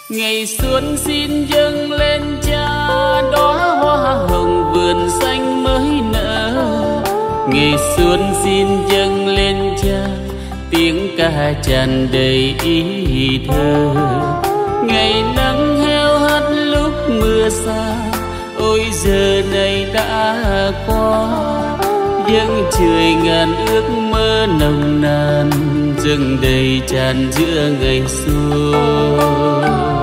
Ngày xuân xin dâng lên Cha, đóa hoa hồng vườn xanh mới nở. Ngày xuân xin dâng lên Cha, tiếng ca tràn đầy ý thơ. Ngày nắng heo hắt lúc mưa xa, ôi giờ này đã qua. Dâng trời ngàn ước mơ nồng nàn, dâng đầy tràn giữa ngày xuân.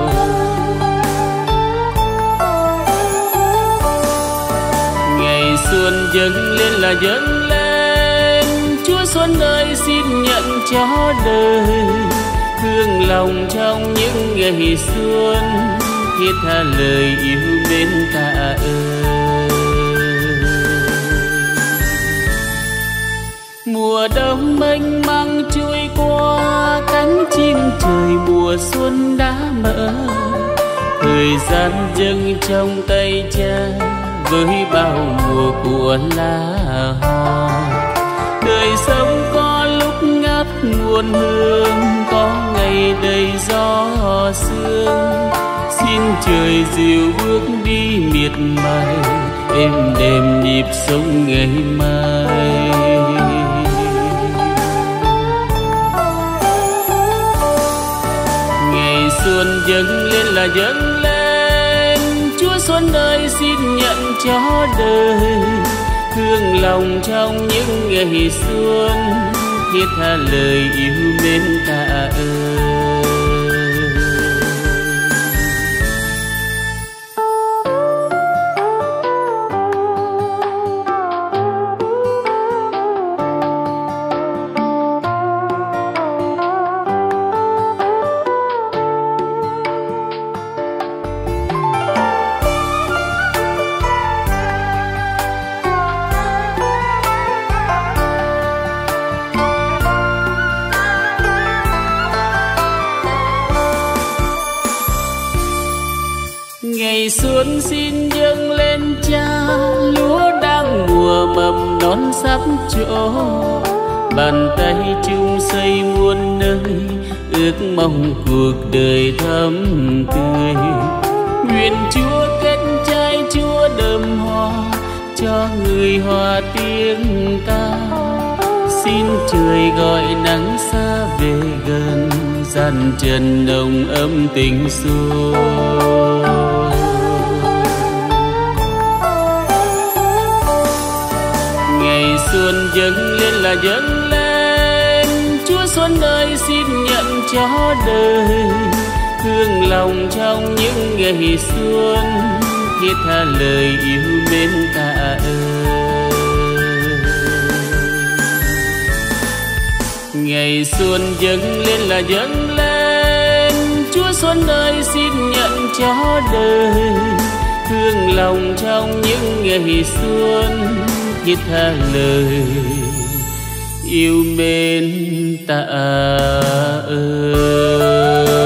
Ngày xuân dâng lên là dâng lên, Chúa Xuân ơi xin nhận cho đời. Thương lòng trong những ngày xuân, thiết tha lời yêu mến tạ ơn. Mùa đông mênh mang trôi qua, cánh chim trời mùa xuân đã mở. Thời gian dâng trong tay Cha, với bao mùa của lá hoa. Đời sống có lúc ngát nguồn hương, có ngày đầy gió sương. Xin trời dịu bước đi miệt mài, êm đềm nhịp sống ngày mai. Ngày xuân dâng lên là dâng lên, Chúa Xuân ơi xin nhận cho đời. Thương lòng trong những ngày xuân, thiết tha lời yêu mến tạ ơn. Ngày xuân xin dâng lên Cha, lúa đang mùa mầm non sắp trổ. Bàn tay chung xây muôn nơi, ước mong cuộc đời thắm tươi. Nguyện Chúa kết trái Chúa đơm hoa, cho người hòa tiếng ca. Xin trời gọi nắng xa về gần, gian trần nồng ấm tình xuân. Ngày xuân dâng lên là dâng lên, Chúa Xuân ơi xin nhận cho đời. Thương lòng trong những ngày xuân, thiết tha lời yêu mến tạ ơn. Ngày xuân dâng lên là dâng lên, Chúa Xuân ơi xin nhận cho đời. Thương lòng trong những ngày xuân, thiết tha lời yêu mến tạ ơn.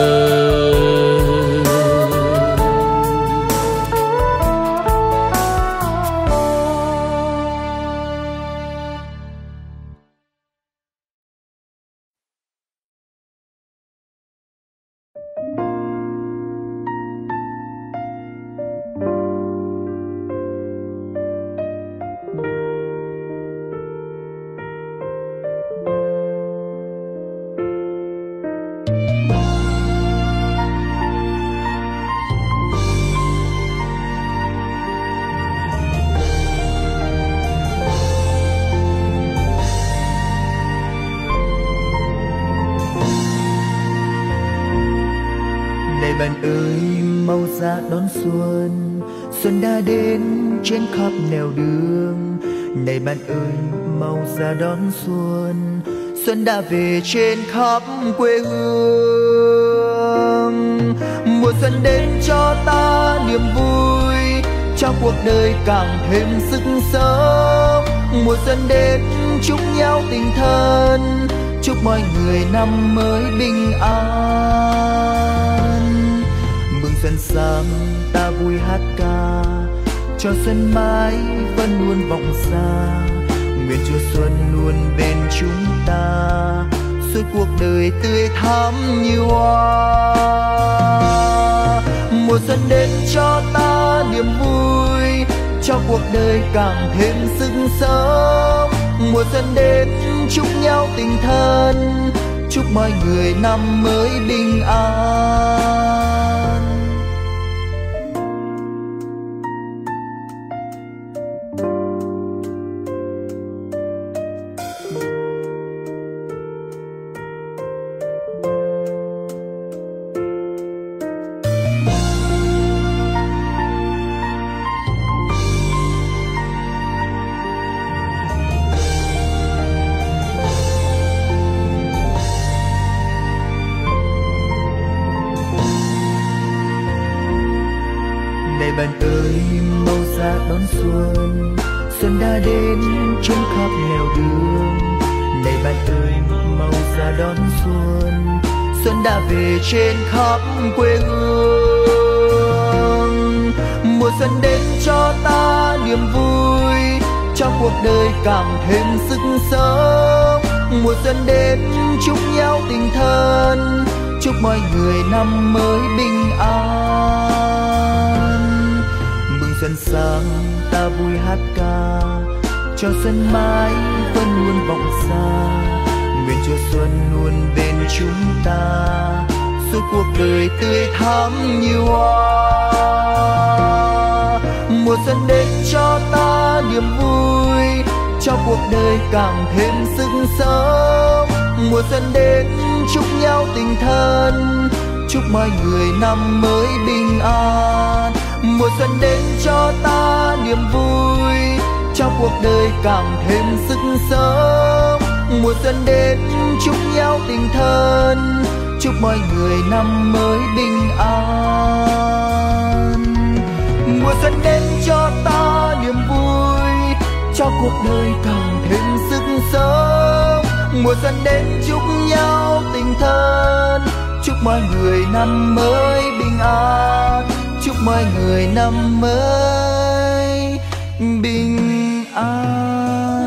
Bạn ơi mau ra đón xuân, xuân đã đến trên khắp nẻo đường. Này bạn ơi mau ra đón xuân, xuân đã về trên khắp quê hương. Mùa xuân đến cho ta niềm vui, cho cuộc đời càng thêm sức sống. Mùa xuân đến chúc nhau tình thân, chúc mọi người năm mới bình an. Mừng xuân sang ta vui hát ca, cho xuân mãi vẫn luôn vọng xa. Nguyện Chúa Xuân luôn bên chúng ta, suốt cuộc đời tươi thắm như hoa. Mùa xuân đến cho ta niềm vui, cho cuộc đời càng thêm sức sống. Mùa xuân đến chúc nhau tình thân, chúc mọi người năm mới bình an. Này bạn ơi, mau ra đón xuân, xuân đã đến trên khắp nẻo đường. Này bạn ơi, mau ra đón xuân, xuân đã về trên khắp quê hương. Mùa xuân đến cho ta niềm vui, cho cuộc đời càng thêm sức sống. Mùa xuân đến chúc nhau tình thân, chúc mọi người năm mới bình an. Mừng xuân sang ta vui hát ca, cho xuân mãi vẫn luôn vọng xa. Nguyện cho xuân luôn bên chúng ta, suốt cuộc đời tươi thắm như hoa. Mùa xuân đến cho ta niềm vui, cho cuộc đời càng thêm sức sống. Mùa xuân đến chúc nhau tình thân, chúc mọi người năm mới bình an. Mùa xuân đến cho ta niềm vui, cho cuộc đời càng thêm sức sống. Mùa xuân đến chúc nhau tình thân, chúc mọi người năm mới bình an. Mùa xuân đến cho ta niềm vui, cho cuộc đời càng thêm sức sống. Mùa xuân đến chúc nhau tình thân, chúc mọi người năm mới bình an. Chúc mọi người năm mới bình an.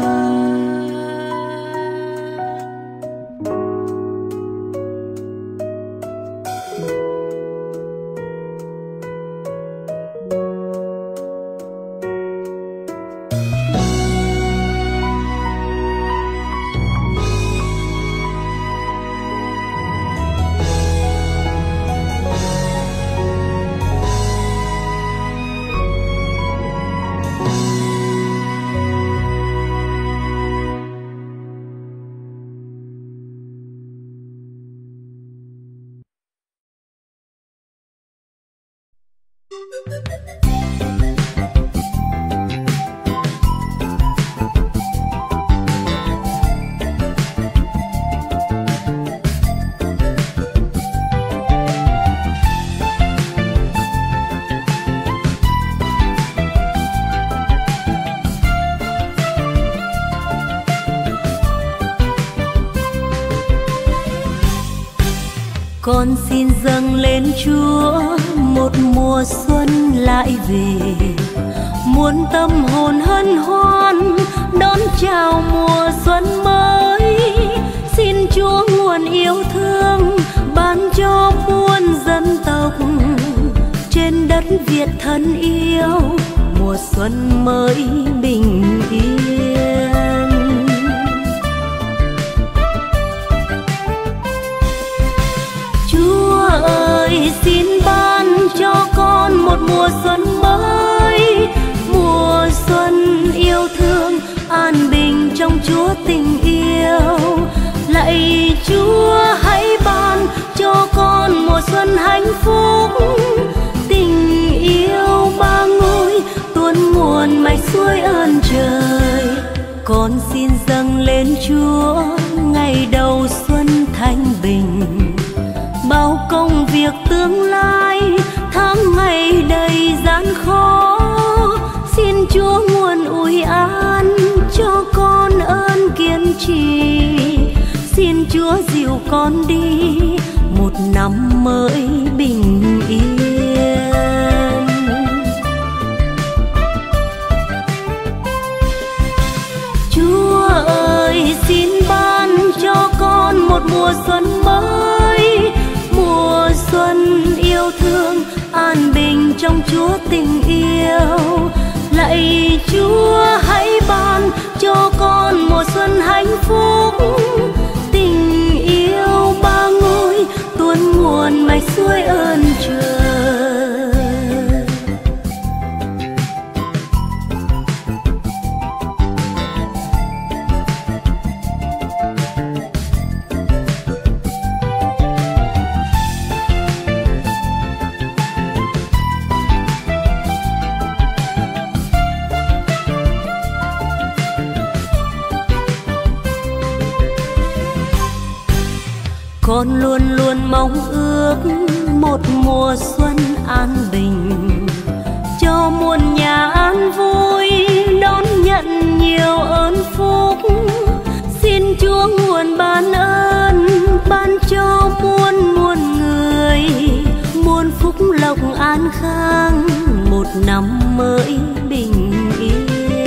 Con xin dâng lên Chúa một mùa xuân lại về, muôn tâm hồn hân hoan đón chào mùa xuân mới. Xin Chúa nguồn yêu thương ban cho muôn dân tộc trên đất Việt thân yêu, mùa xuân mới bình yên. Chúa ơi, xin ban cho con một mùa xuân mới, mùa xuân yêu thương an bình trong Chúa tình yêu. Lạy Chúa hãy ban cho con mùa xuân hạnh phúc, tình yêu ba ngôi tuôn nguồn mạch suối ơn trời. Con xin dâng lên Chúa ngày đầu xuân thanh bình, bao công việc tương lai tháng ngày đầy gian khó. Xin Chúa nguồn ủi an cho con ơn kiên trì, xin Chúa dìu con đi một năm mới bình yên. Chúa ơi, xin ban cho con một mùa xuân mới, mùa xuân yêu thương an bình Chúa tình yêu. Lạy Chúa hãy ban cho con mùa xuân hạnh phúc, tình yêu ba ngôi tuôn nguồn mạch suối ơn trời. Con luôn luôn mong ước một mùa xuân an bình, cho muôn nhà an vui đón nhận nhiều ơn phúc. Xin Chúa nguồn ban ơn ban cho muôn muôn người, muôn phúc lộc an khang, một năm mới bình yên.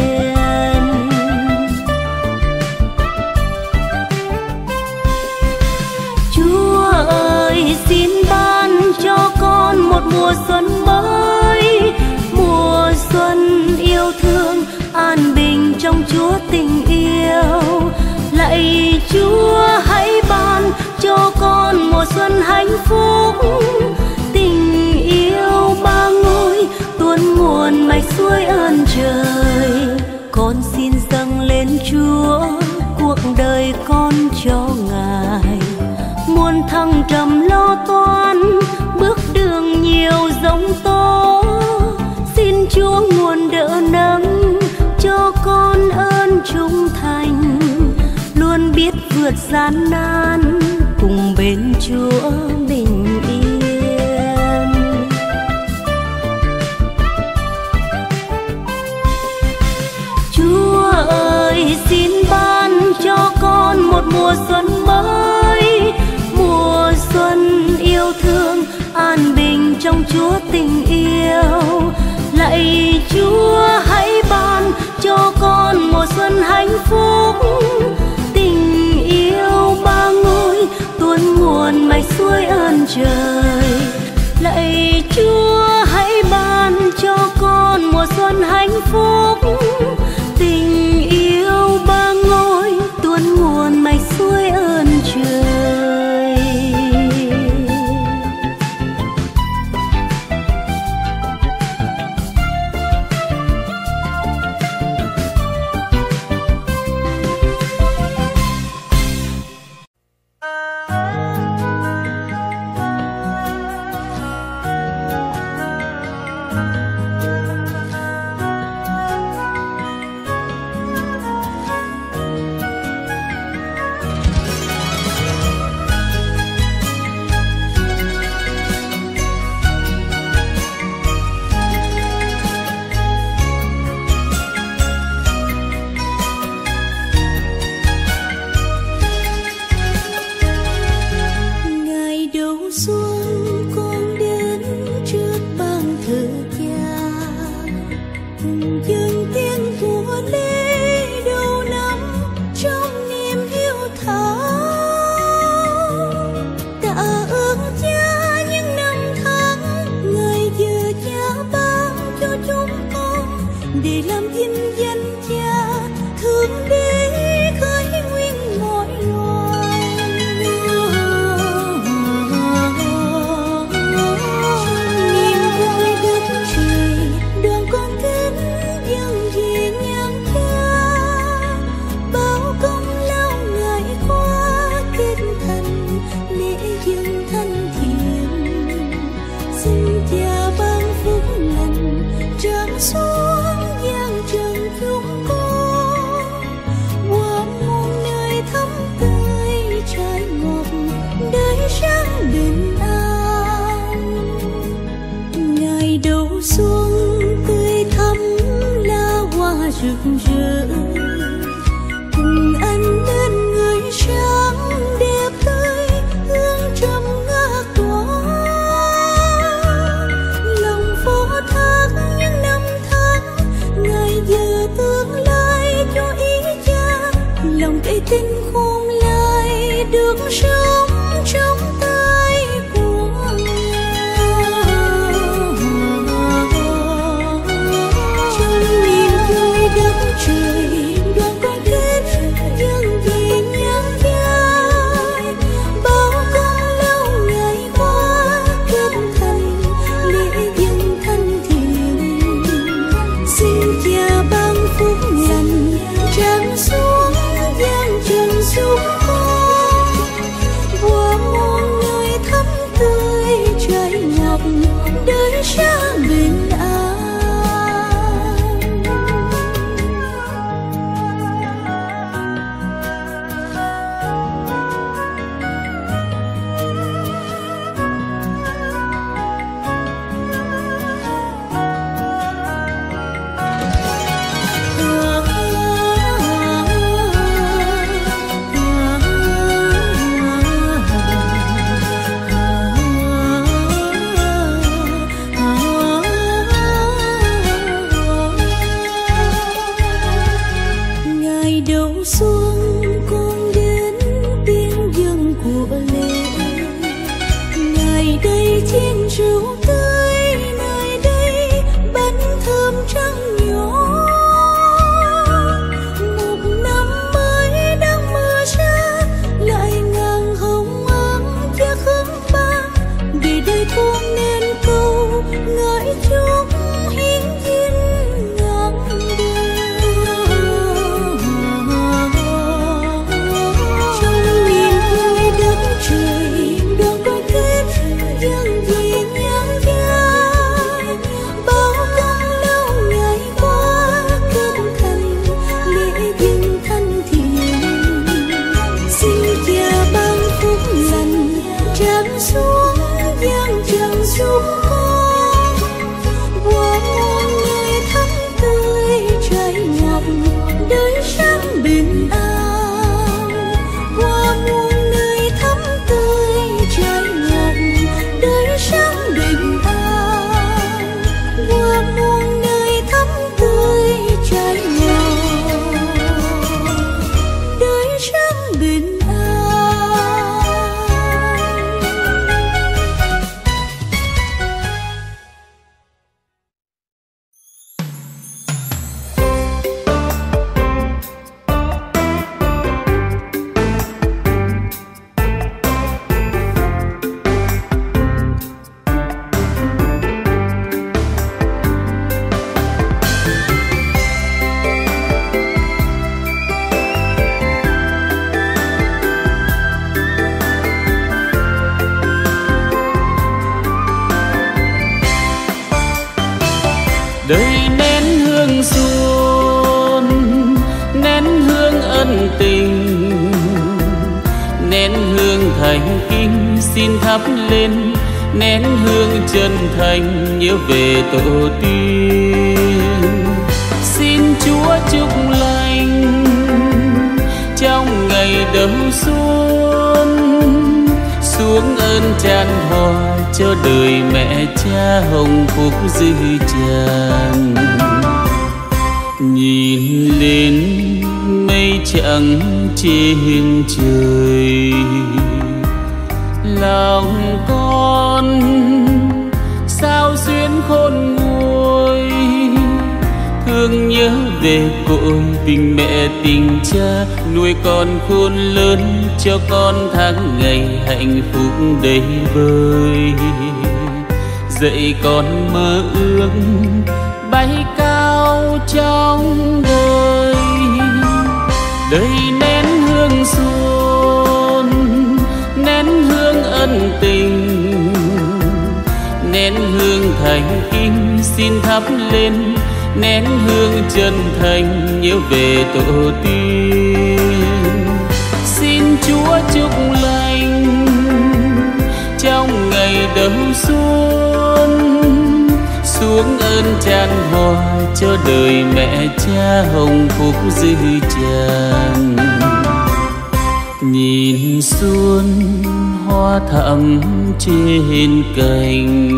Xin ban cho con một mùa xuân mới, mùa xuân yêu thương an bình trong Chúa tình yêu. Lạy Chúa hãy ban cho con mùa xuân hạnh phúc, tình yêu ba ngôi tuôn nguồn mạch suối ơn trời. Con xin dâng lên Chúa cuộc đời con cho Ngài, muôn thăng trầm lo toan bước đường nhiều giông tố. Xin Chúa nguồn đỡ nâng cho con ơn trung thành, luôn biết vượt gian nan cùng bên Chúa bình yên. Chúa ơi xin ban cho con một mùa xuân mới, mùa xuân yêu thương an bình trong Chúa tình yêu. Lạy Chúa hãy ban cho con mùa xuân hạnh phúc, tình yêu ba ngôi tuôn nguồn mạch suối ơn trời. Lạy Chúa hãy ban cho con mùa xuân hạnh phúc, tình yêu ba ngôi tuôn nguồn mạch suối ơn trời. đời sống bình an. Đời nén hương xuân, nén hương ân tình, nén hương thành kính xin thắp lên, nén hương chân thành nhớ về tổ tiên. Xin Chúa chúc lành trong ngày đầu xuân, xuống ơn tràn hòa cho đời mẹ cha hồng phúc dư tràn. Nhìn lên mây trắng trên trời, lòng con sao xuyến khôn nguôi, thương nhớ về cội tình mẹ tình cha, nuôi con khôn lớn cho con tháng ngày hạnh phúc đầy vơi. Dạy con mơ ước bay cao trong đời, đời nén hương xuân, nén hương ân tình, nén hương thành kính xin thắp lên, nén hương chân thành nhớ về tổ tiên. Xin Chúa chúc lành trong ngày đầu xuân, xuống ơn tràn hòa cho đời mẹ cha hồng phúc dư tràn. Nhìn xuân hoa thắm trên cành,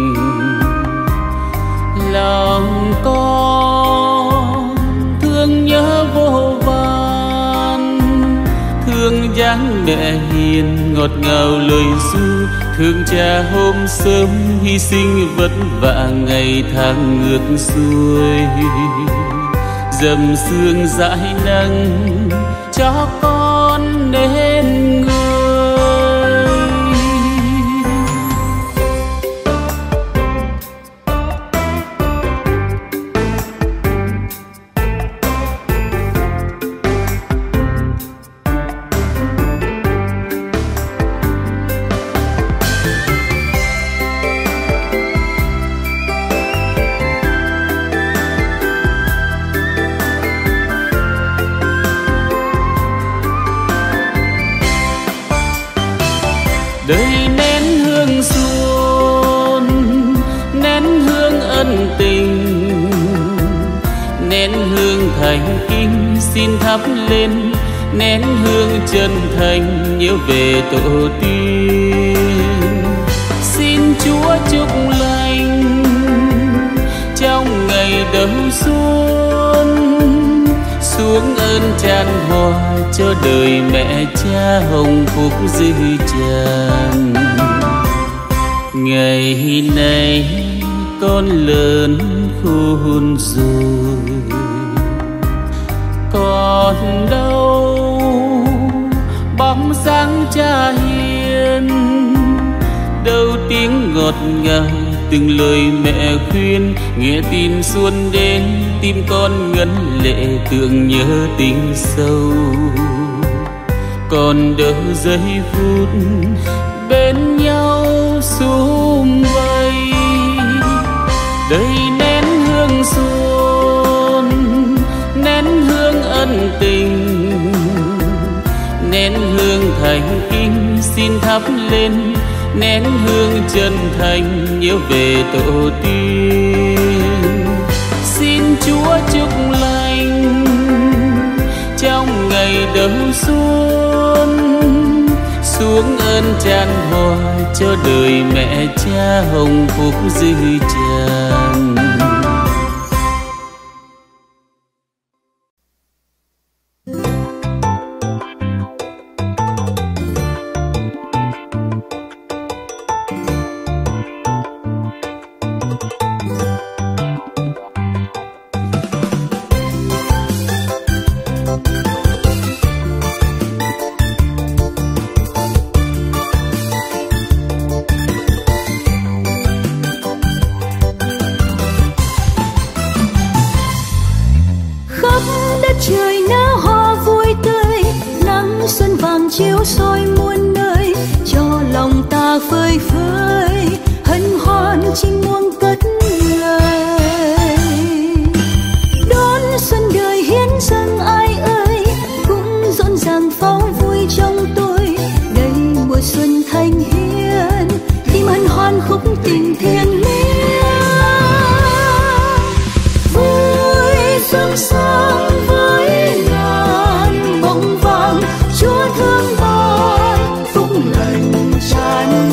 lòng con thương nhớ vô vàn, thương dáng mẹ hiền ngọt ngào lời ru, thương cha hôm sớm hy sinh vất vả ngày tháng ngược xuôi. Dầm sương dãi nắng cho con nên người. thành kính xin thắp lên nén hương chân thành nhớ về tổ tiên. Xin Chúa chúc lành trong ngày đầu xuân, xuống ơn tràn hòa cho đời mẹ cha hồng phúc dư tràn. Ngày này con lớn khôn rồi, còn đâu bóng dáng cha hiền, đâu tiếng ngọt ngào từng lời mẹ khuyên. Nghe tin xuân đến tim con ngấn lệ tưởng nhớ tình sâu, còn đâu giây phút bên nhau sum vầy. Đây nén hương xuân, nén hương ân tình, nén hương thành kính xin thắp lên nén hương chân thành nhớ về tổ tiên. Xin Chúa chúc lành trong ngày đầu xuân, xuống ơn tràn hòa cho đời mẹ cha hồng phúc dư tràn. chiếu soi muôn nơi, cho lòng ta phơi phới hân hoan chinh muông cất lời. Đón xuân đời hiến dâng ai ơi, cũng rộn ràng phóng vui trong tôi. Đây mùa xuân thanh hiền, tim hân hoan khúc tình thiêng liêng. Vui xuân sang với ngàn bông vàng, Chúa thương tôi phúc lành tràn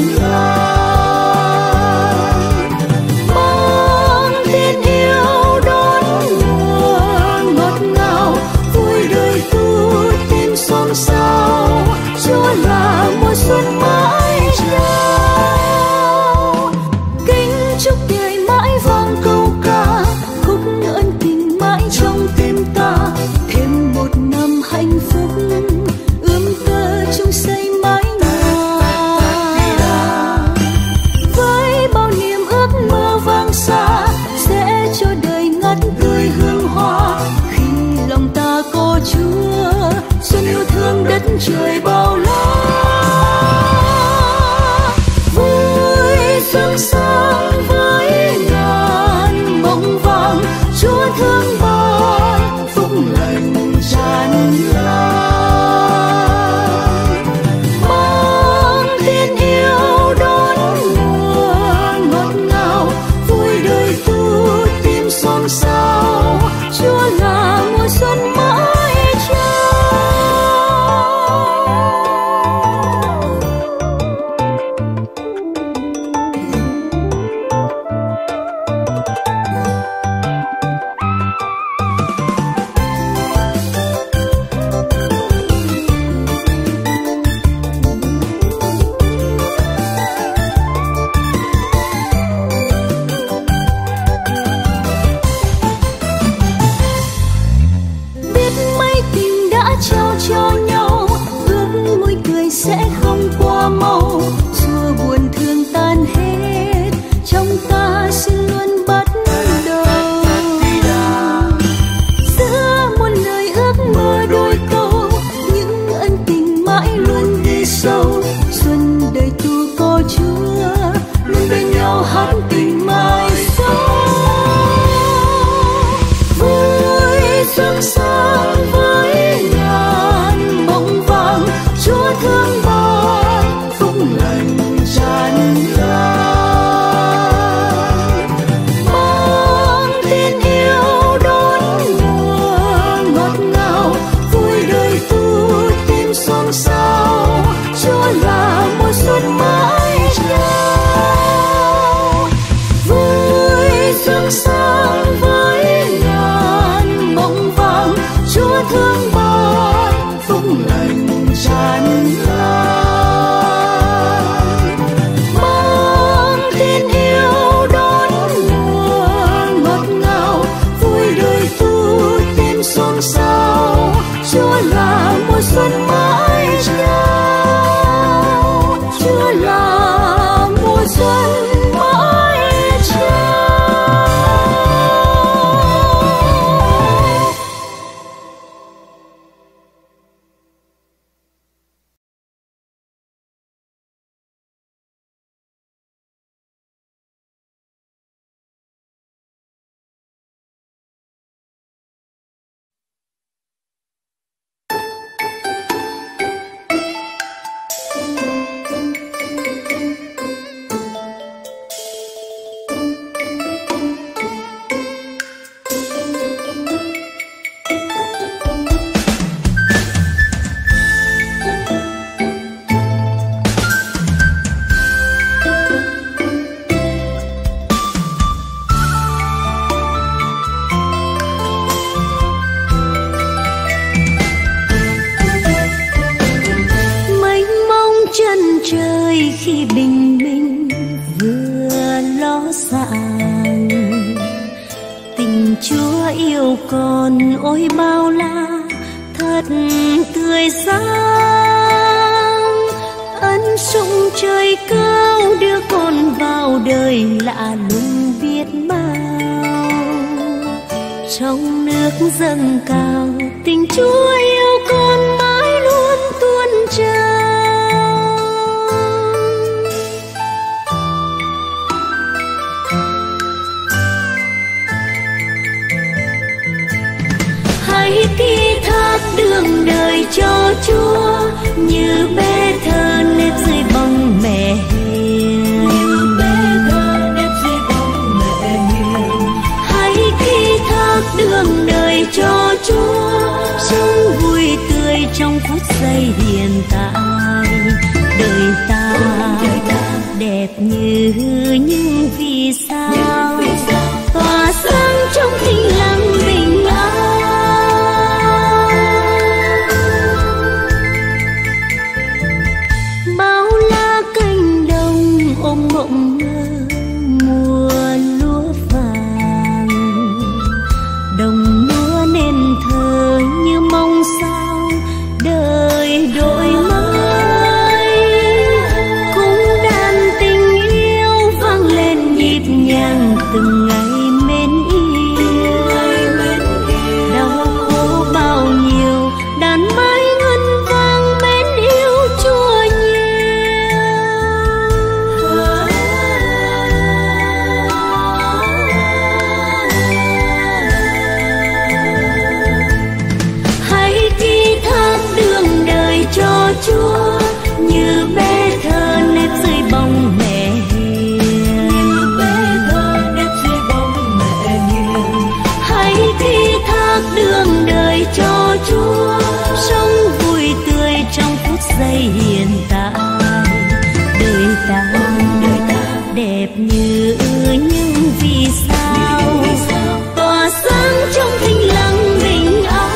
lan. Mang tin yêu đón mùa ngọt ngào, vui đời tu thêm xôn xao. Chúa là mùa xuân mãi trao, kính chúc đời mãi vang câu ca, khúc ân tình mãi trong tim ta. Thêm một năm hạnh phúc ươm tơ chung xây mái nhà, với bao niềm ước mơ vang xa, sẽ cho đời ngát tươi hương hoa. Khi lòng ta có Chúa, xuân yêu thương đất trời bao la. Vui xuân sang với Chúa yêu con ôi bao la thật tươi sáng. Ân sủng trời cao đưa con vào đời lạ lùng biết bao. Trong nước dâng cao tình Chúa yêu con mãi luôn tuôn trào. Hãy thi thác đường đời cho Chúa như bé thơ nếp dưới bóng mẹ hiền. Như bé thơ nếp dưới bóng mẹ hiền. Hãy thi thác đường đời cho Chúa sống vui tươi trong phút giây hiện tại. Đời ta đẹp như những vì sao tỏa sáng trong thinh lặng bình an. Bao la cánh đồng ôm mộng mơ mùa lúa vàng. Đồng lúa nên thơ như mong sao đời đổi mới. Cung đàn tình yêu vang lên nhịp nhàng từng ngày mến yêu. Đau khổ bao nhiêu đàn mái ngân vang mến yêu Chúa nhiều. Hãy thi thác đường đời cho Chúa như bé thơ nếp dưới bóng mẹ hiền. Như bé thơ nếp dưới bóng mẹ hiền. Hãy thi thác đường đời cho Chúa sống vui tươi trong phút giây hiện tại. Đời ta đẹp như những vì sao tỏa sáng trong thinh lặng bình an.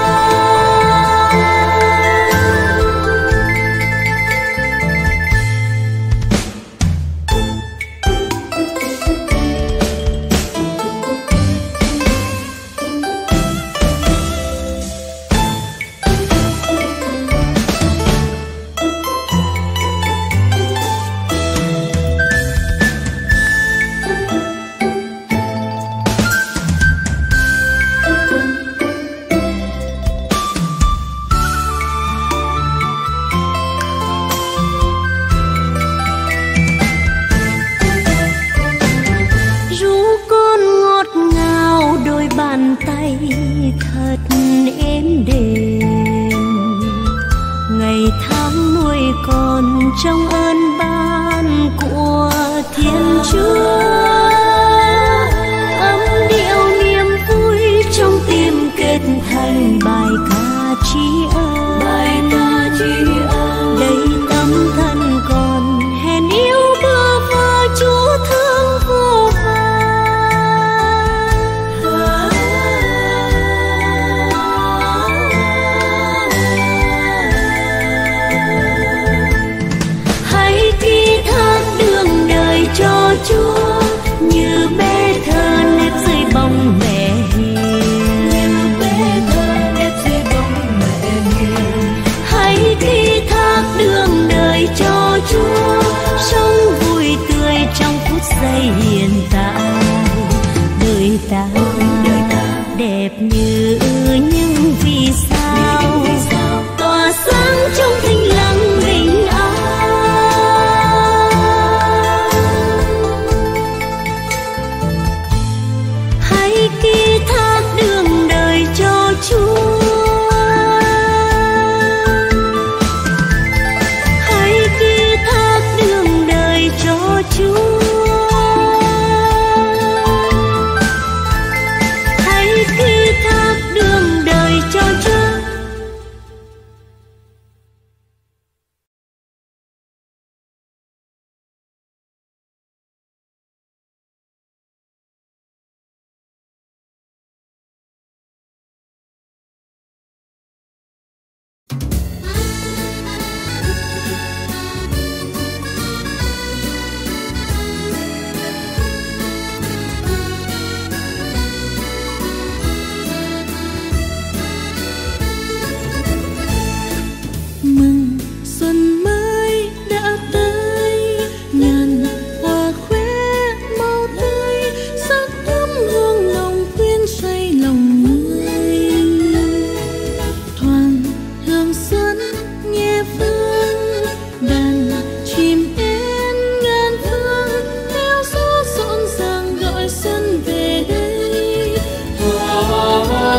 Ru con ngọt ngào đôi bàn tay thật êm đềm. Ngày tháng nuôi con trong ơn ban của Thiên Chúa. Âm điệu niềm vui trong tim kết thành bài ca tri ân. Đây tấm thân con hèn yêu bơ vơ Chúa thương vô vàn. Hãy thi thác đường đời cho Chúa như bé thơ nếp dưới bóng mẹ hiền. Như bé thơ nếp dưới bóng mẹ hiền. Hãy thi thác đường đời cho Chúa sống vui tươi trong phút giây hiện tại. Đời ta đẹp như những vì sao tỏa sáng trong thinh lặng bình an. Hãy thi thác đường đời cho Chúa. Hãy thi thác đường đời cho Chúa. Hãy thi thác đường đời cho Chúa.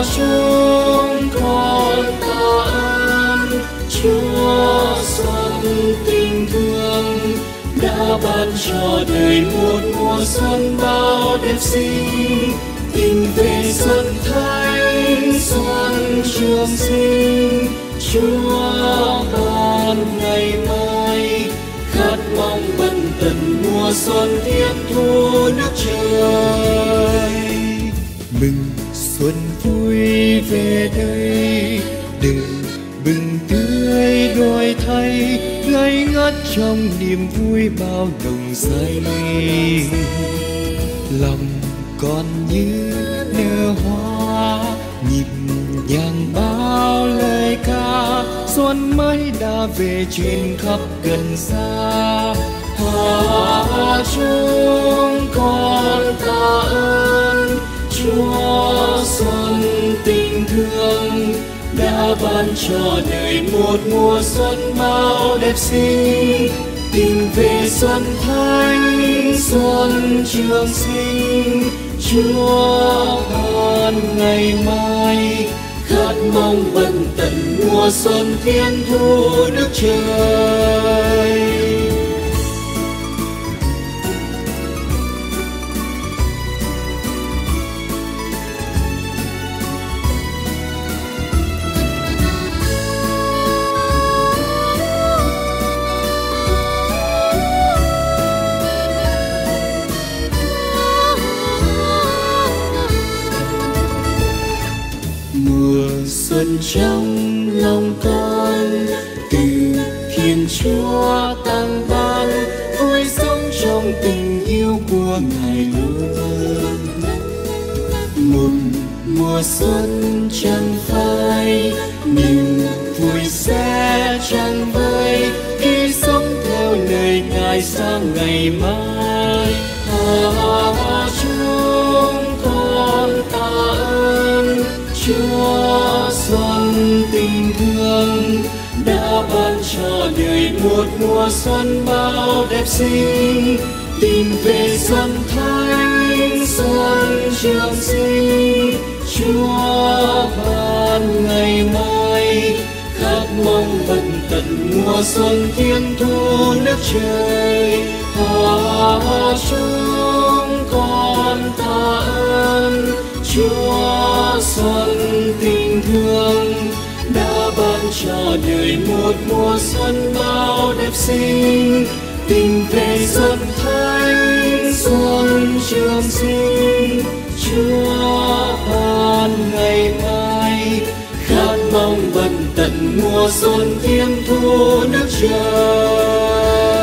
chúng con tạ ơn Chúa xuân tình thương đã ban cho đời một mùa xuân bao đẹp xinh, tìm về xuân thánh xuân trường sinh. Chúa ban ngày mai khát mong bần tần mùa xuân tiếp thu nước trời. Mừng xuân vui về đây, đời bừng tươi đổi thay, ngây ngất trong niềm vui bao nồng say. Lòng còn như nở hoa, nhịp nhàng bao lời ca, xuân mới đã về truyền khắp gần xa. Chúng con tạ ơn Chúa xuân tình thương đã ban cho đời một mùa xuân bao đẹp xinh, tìm về xuân thánh xuân trường sinh. Chúa ban ngày mai khát mong bần tần mùa xuân thiên thu nước trời. Xuân trong lòng con từ Thiên Chúa tăng ban, vui sống trong tình yêu của Ngài luôn. Một mùa xuân chẳng phai, niềm vui sẽ chẳng vơi khi sống theo lời Ngài sang ngày mai. Chúng con tạ ơn Chúa xuân tình thương đã ban cho đời một mùa xuân bao đẹp xinh, tìm về xuân thánh xuân trường sinh. Chúa ban ngày mai khát mong bần tần mùa xuân thiên thu nước trời. Chúng con tạ ơn Chúa xuân tình thương đã ban cho đời một mùa xuân bao đẹp xinh, tìm về xuân thánh xuân trường sinh. Chúa ban ngày mai khát mong bần tần mùa xuân thiên thu nước trời.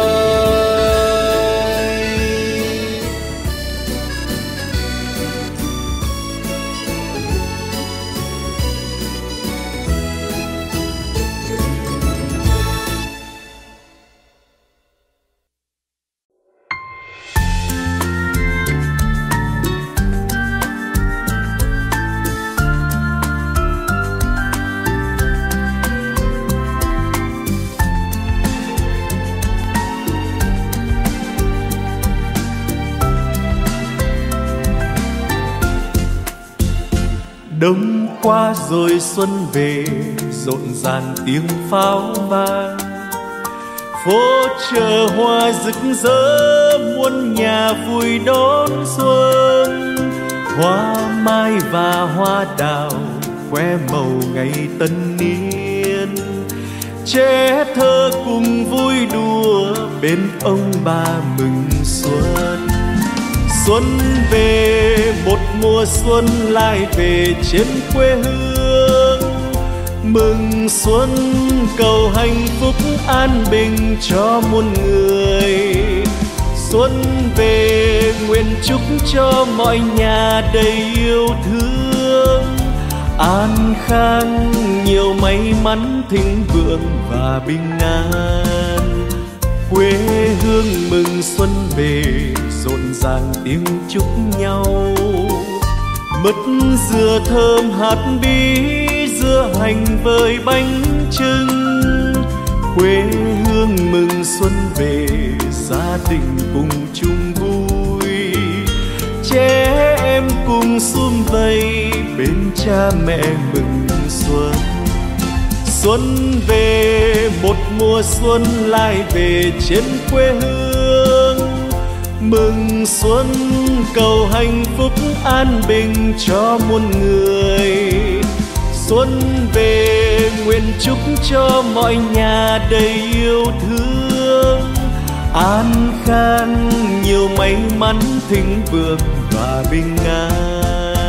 Đông qua rồi xuân về, rộn ràng tiếng pháo vang, phố chợ hoa rực rỡ, muôn nhà vui đón xuân. Hoa mai và hoa đào khoe màu ngày tân niên, trẻ thơ cùng vui đùa bên ông bà mừng xuân. Xuân về, một mùa xuân lại về trên quê hương. Mừng xuân cầu hạnh phúc an bình cho muôn người. Xuân về nguyện chúc cho mọi nhà đầy yêu thương, an khang nhiều may mắn thịnh vượng và bình an. Quê hương mừng xuân về, rộn ràng tiếng chúc nhau. Mứt dừa thơm hạt bí, dưa hành với bánh chưng. Quê hương mừng xuân về, gia đình cùng chung vui. Trẻ em cùng sum vầy bên cha mẹ mừng xuân. Xuân về một mùa xuân lại về trên quê hương, mừng xuân cầu hạnh phúc an bình cho muôn người. Xuân về nguyện chúc cho mọi nhà đầy yêu thương, an khang nhiều may mắn thịnh vượng và bình an.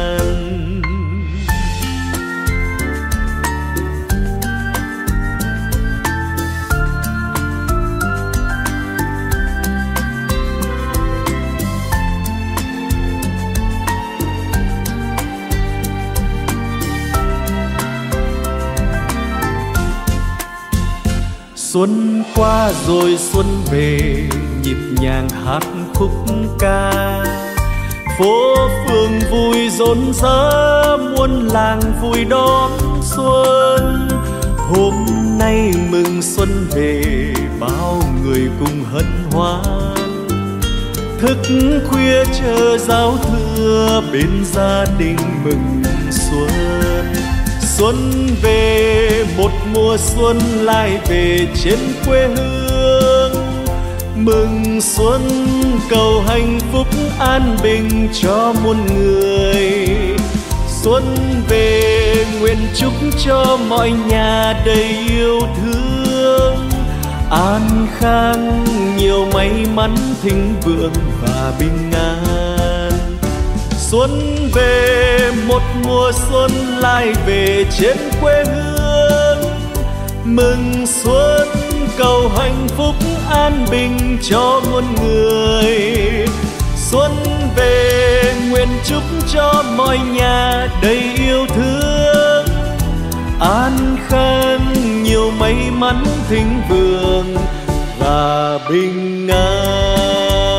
Xuân qua rồi xuân về, nhịp nhàng hát khúc ca. Phố phường vui rộn rã, muôn làng vui đón xuân. Hôm nay mừng xuân về, bao người cùng hân hoan. Thức khuya chờ giao thừa, bên gia đình mừng xuân. Xuân về một mùa xuân lại về trên quê hương, mừng xuân cầu hạnh phúc an bình cho muôn người. Xuân về nguyện chúc cho mọi nhà đầy yêu thương, an khang nhiều may mắn thịnh vượng và bình an. Xuân về một mùa xuân lại về trên quê hương, mừng xuân cầu hạnh phúc an bình cho muôn người. Xuân về nguyện chúc cho mọi nhà đầy yêu thương, an khang nhiều may mắn thịnh vượng và bình an.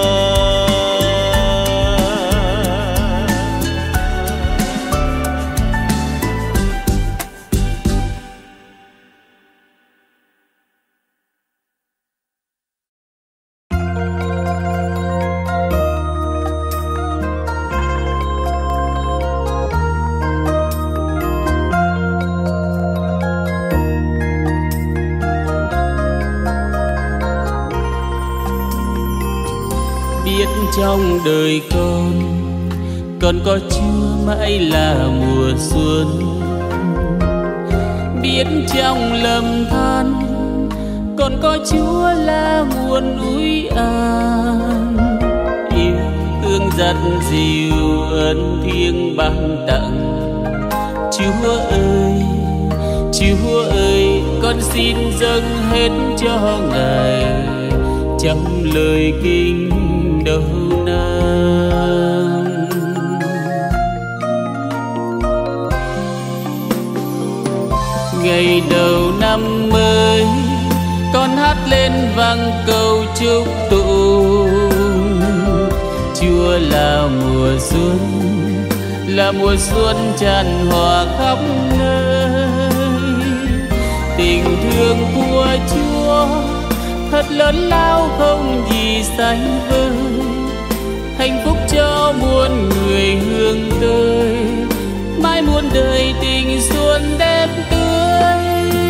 Trong đời con có Chúa mãi là mùa xuân. Biết trong lầm than con có Chúa là nguồn ủi an. Yêu thương dắt dìu ơn thiêng ban tặng. Chúa ơi con xin dâng hết cho Ngài trong lời kinh đầu năm. Ngày đầu năm mới con hát lên vang câu chúc tụng. Chúa là mùa xuân tràn hòa khắp nơi. Tình thương của Chúa thật lớn lao không gì sánh vơi. Hạnh phúc cho muôn người hướng tới, mãi muôn đời tình xuân đẹp tươi.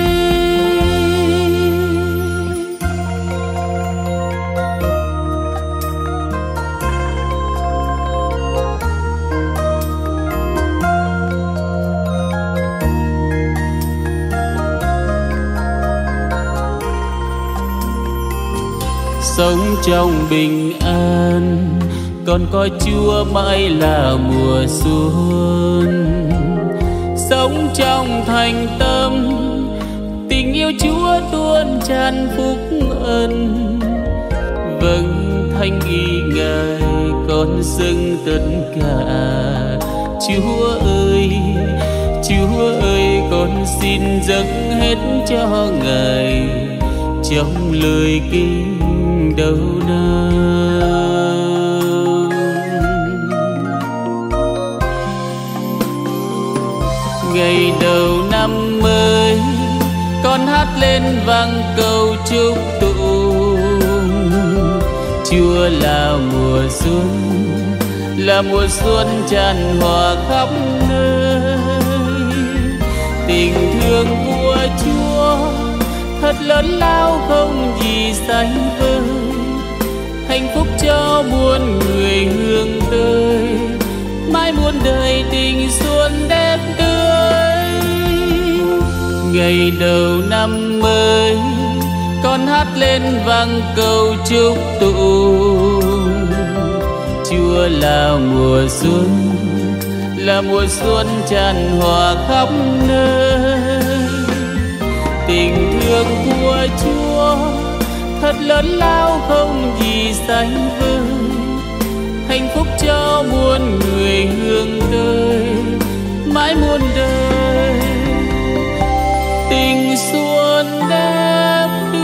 Sống trong bình an con có Chúa mãi là mùa xuân. Sống trong thành tâm tình yêu Chúa tuôn tràn phúc ân. Vâng thanh y Ngài con dâng tất cả. Chúa ơi con xin dâng hết cho Ngài trong lời kinh đầu năm. Ngày đầu năm mới con hát lên vang câu chúc tụng. Chúa là là mùa xuân tràn hòa khắp nơi. Tình thương của Chúa thật lớn lao không gì sánh vơi, hạnh phúc cho muôn người hướng tới, mãi muôn đời tình xuân đẹp tươi. Ngày đầu năm mới con hát lên vang câu chúc tụng, Chúa là mùa xuân, là mùa xuân tràn hòa khắp nơi. Tình thương của Chúa thật lớn lao không gì sánh vơi, hạnh phúc cho muôn người hướng tới, mãi muôn đời tình xuân đẹp tươi.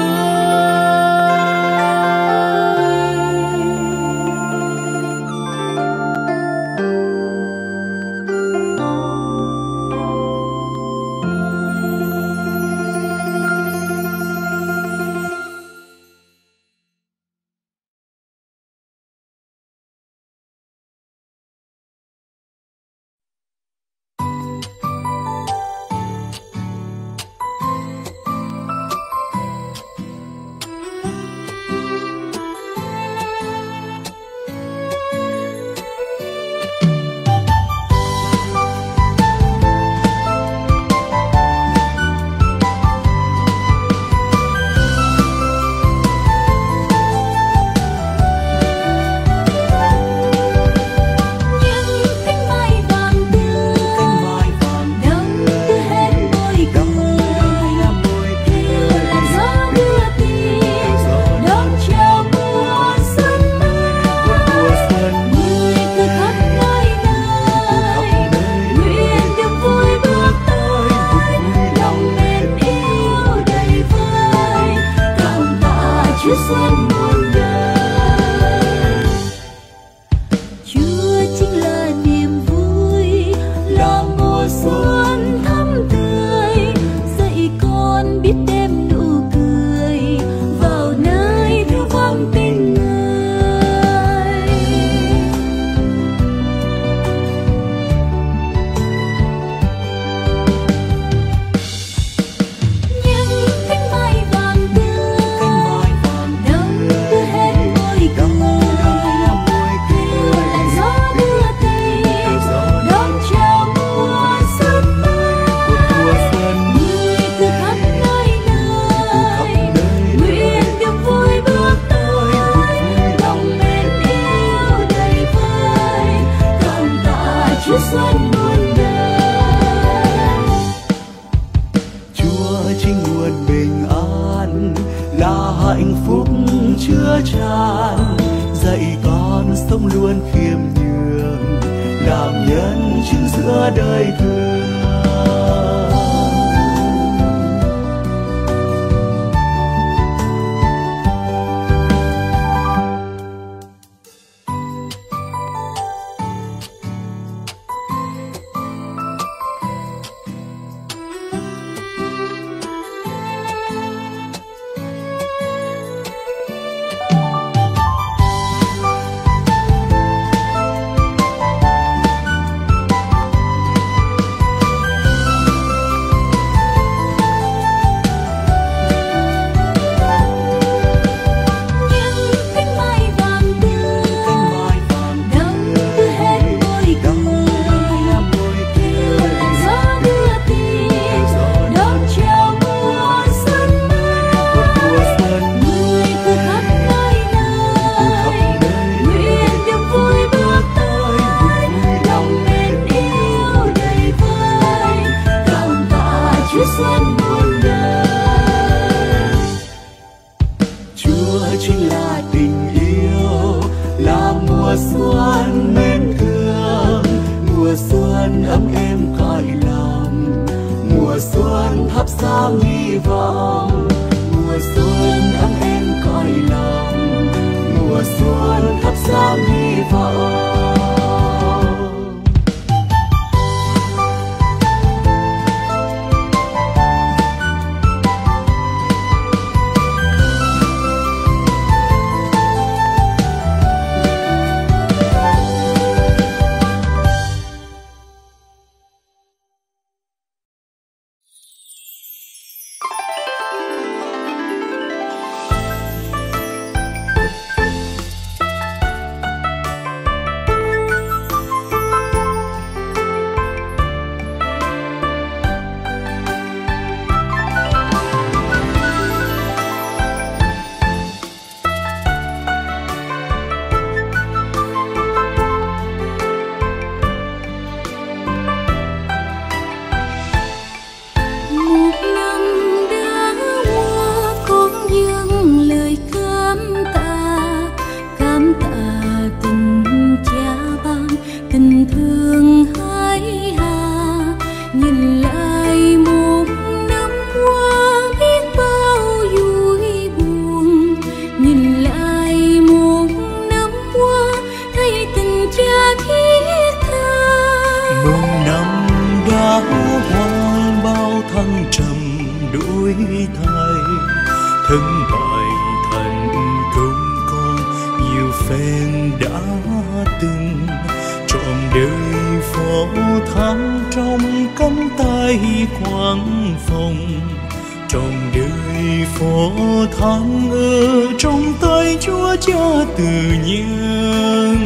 tình thương hái hà. Nhìn lại một năm qua biết bao vui buồn, nhìn lại một năm qua thấy tình cha thiết tha. Mừng năm đã qua bao thăng trầm đổi thay, thân bại thành công con nhiều phen đã từng, trọn đời phó thác trong cánh tay quang phòng, trọn đời phó thác ở trong tay Chúa Cha tự nhiên.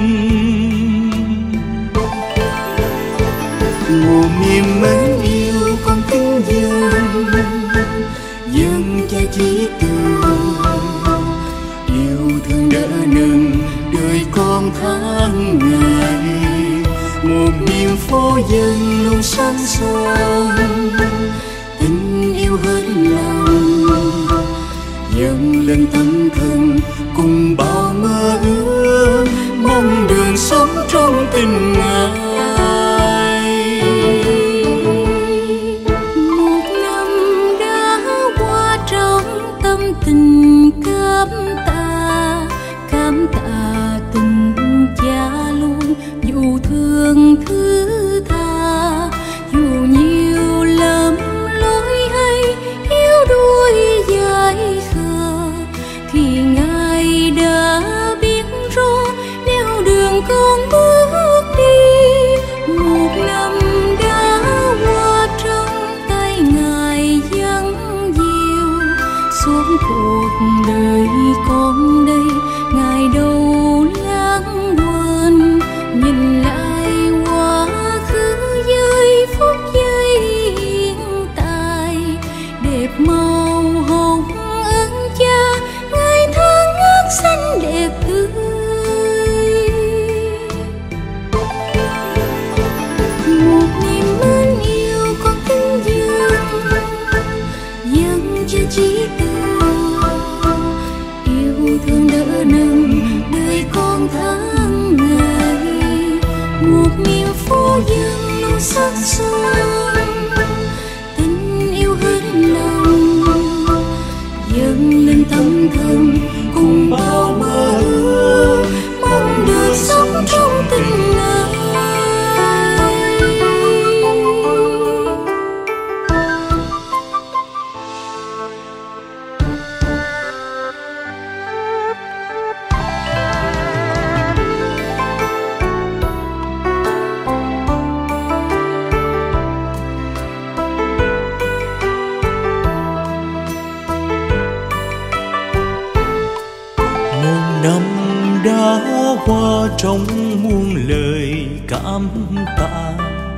Mùa miền mến yêu con kính dâng cha chí tường, yêu thương đỡ nâng đời con tháng ngày. Một miền phố dân luôn sáng son, tình yêu hết lòng dâng lên tâm thân cùng bao mơ ước, mong đường sống trong tình ngài. Tình cảm tạ tình cha luôn dù thương thứ tha, dù nhiều lầm lỗi hay yếu đuối dại khờ thì ngài đã biết rõ nẻo đường con bước đi. Một năm đã qua trong tay ngài dâng dìu suốt cuộc đời con đây, ngài đâu lãng quên. Nhìn lại quá khứ giây phút giây hiện tại, đẹp màu hồng ơn cha ngài thơ ngát xanh đẹp tươi. Một niềm mến yêu con kính dâng cho chí yêu thương đỡ nâng đời con tháng ngày. Một miền phố dân luôn sắc son, tình yêu hết lòng dâng lên tâm thân cùng bao mơ ước, mong được sống trong tình ngài. Năm đã qua trong muôn lời cảm tạ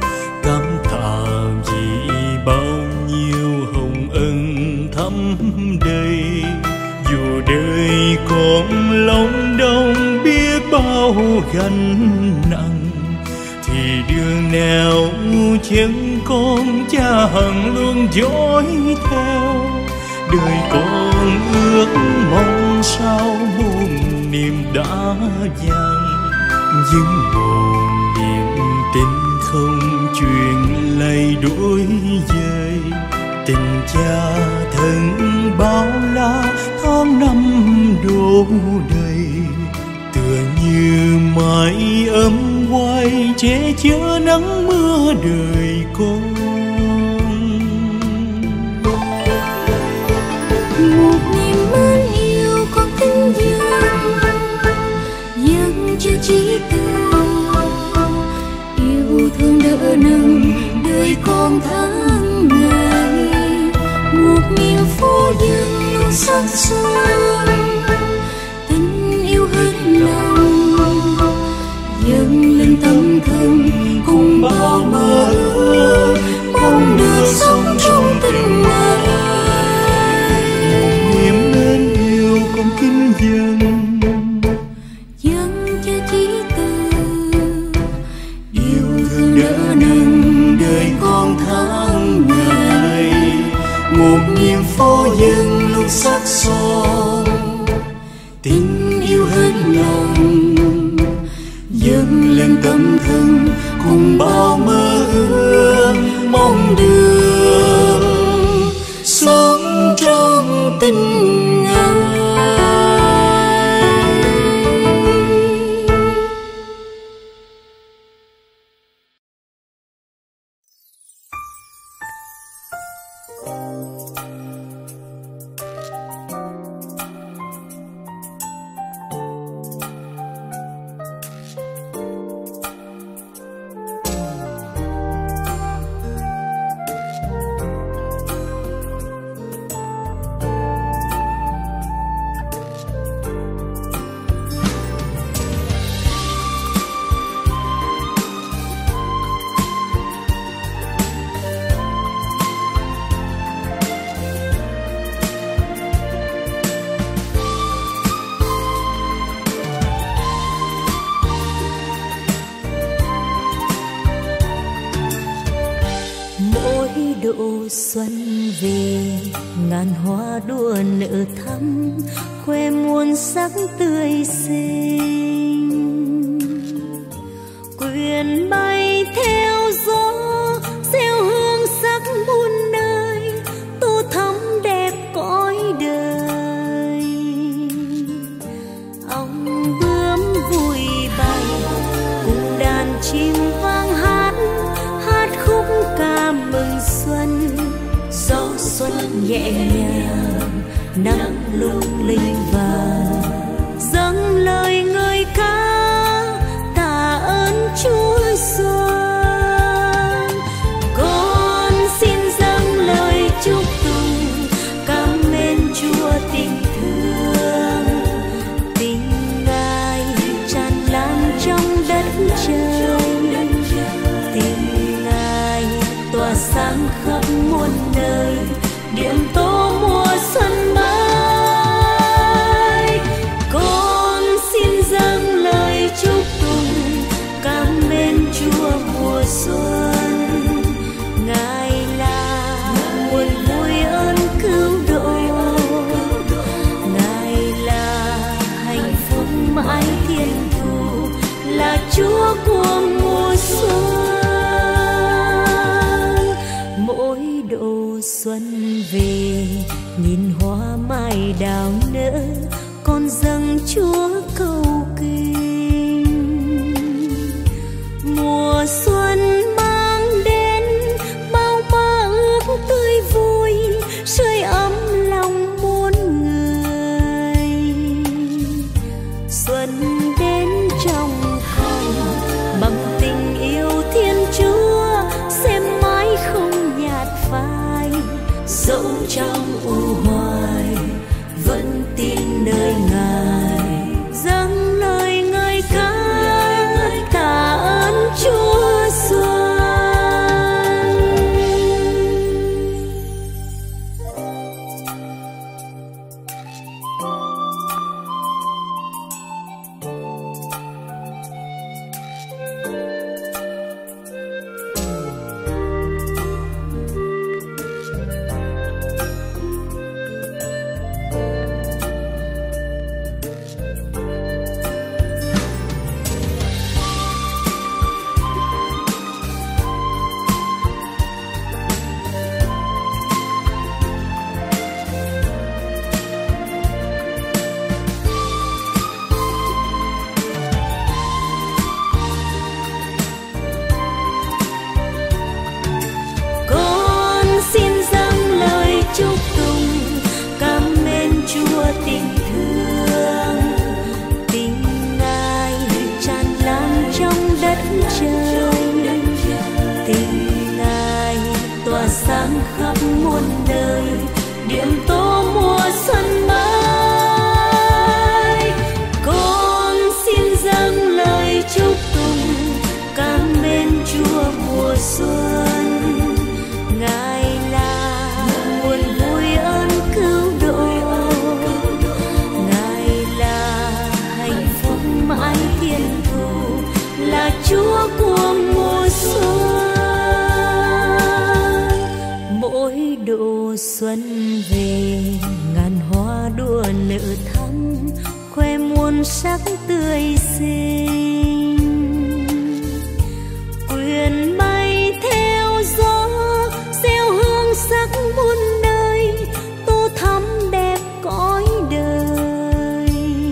vì bao nhiêu hồng ân thắm đầy. Dù đời còn lòng đông biết bao gánh nặng, thì đường nào chân con cha hằng luôn dõi theo. Đời con ước mong sao muôn niềm đã vàng, nhưng một niềm tin không truyền lay đổi dời. Tình cha thân bao la tháng năm đổ đầy, tựa như mái ấm quay che chở nắng mưa đời con. Một niềm mến yêu con kính dâng cho chí tường, yêu thương đỡ nâng đời con tháng ngày. Một miền phố dân luôn sắc son, tình yêu hết lòng dâng lên tâm thân cùng bao mơ ước, mong được sống trong tình ngài. Con kính dâng cho chí từ, yêu thương đỡ nâng đời con tháng ngày. Một miền phố dân luôn sắc son, tình yêu hết lòng dâng lên tâm thân độ xuân về, ngàn hoa đua nở thắm, khoe muôn sắc tươi xinh. Quyển bay theo gió, gieo hương sắc muôn nơi, tô thắm đẹp cõi đời. Ong bướm vui bay cùng đàn chim vang hát, hát khúc ca mừng xuân. Gió xuân nhẹ nhàng, nắng lung linh vàng, dâng lời ngợi ca tạ ơn Chúa Xuân. Con xin dâng lời chúc tụng, cảm ơn Chúa tình thương. Tình Ngài tràn lan trong đất trời, tình Ngài tỏa sáng khắp muôn nơi, điểm tô mùa xuân mới. Con xin dâng lời chúc tụng, cảm ơn Chúa mùa xuân. Ngài là nguồn vui ơn cứu độ, Ngài là hạnh phúc mãi thiên thu, là Chúa của mùa xuân. Mỗi độ xuân về, nhìn hoa mai đào nở, con dâng Chúa cầu kinh. Mùa xuân mang đến bao mơ ước tươi vui, sưởi ấm lòng muôn người. Xuân đến trong con bằng tình yêu Thiên Chúa, sẽ mãi không nhạt phai. Dẫu trong u hoài vẫn tin nơi Ngài, dâng lời ngợi ca tạ ơn Chúa Xuân. Sáng khắp muôn nơi, điểm tô mùa xuân mới. Con xin dâng lời chúc tụng, cảm ơn Chúa mùa xuân. Ngài là nguồn vui ơn cứu độ, Ngài là hạnh phúc mãi thiên thu, là Chúa của mùa xuân. Mỗi độ xuân về, ngàn hoa đua nở thắm, khoe muôn sắc tươi xinh. Quyển bay theo gió, gieo hương sắc muôn nơi, tô thắm đẹp cõi đời.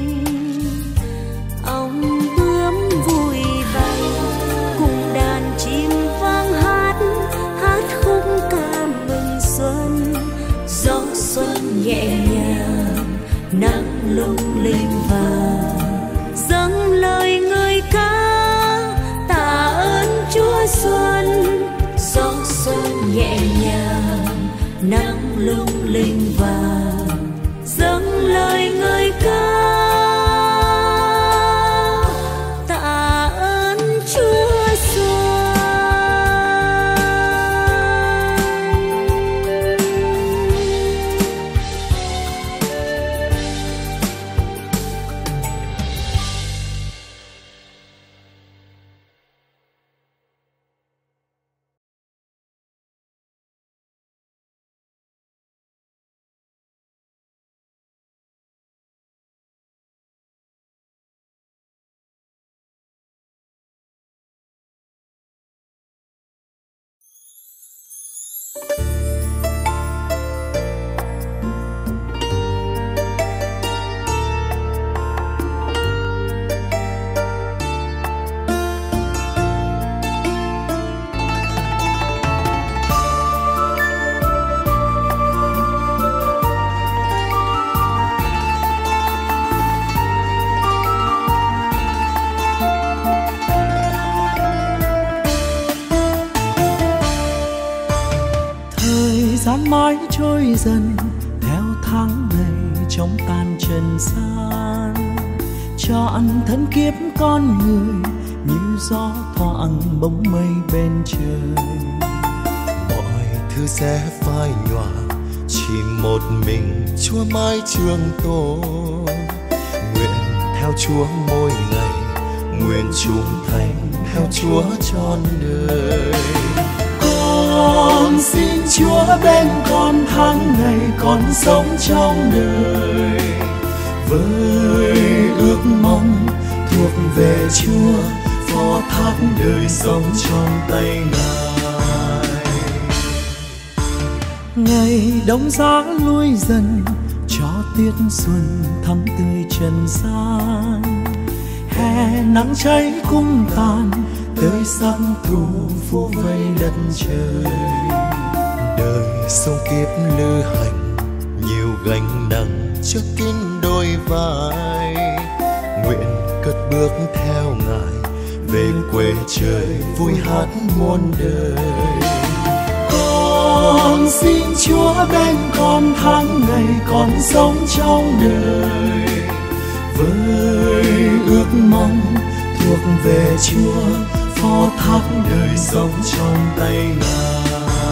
Ong bướm vui bay cùng đàn chim vang hát, hát khúc ca mừng xuân. Gió xuân nhẹ nhàng, nắng lung linh vàng, dâng lời ngợi ca tạ ơn Chúa Xuân. Gió xuân nhẹ nhàng, nắng lung linh vàng, dâng lời ngợi ca mãi trôi dần theo tháng ngày trong tan trần gian, trọn thân kiếp con người như gió thoảng bóng mây bên trời. Mọi thứ sẽ phai nhòa, chỉ một mình Chúa mãi trường tồn. Nguyện theo Chúa mỗi ngày, nguyện trung thành theo Chúa trọn đời. Con xin Chúa bên con tháng ngày còn sống trong đời, với ước mong thuộc về Chúa, phó thác đời sống trong tay Ngài. Ngày đông giá lui dần cho tiết xuân thắm tươi trần gian, hè nắng cháy cung tàn tới sắc thu phủ vây đất trời. Đời sông kiếp lữ hành, nhiều gánh nặng trước kín đôi vai. Nguyện cất bước theo Ngài, về quê trời vui hát muôn đời. Con xin Chúa bên con tháng ngày còn sống trong đời, với ước mong thuộc về Chúa, phó thác đời sống trong tay Ngài.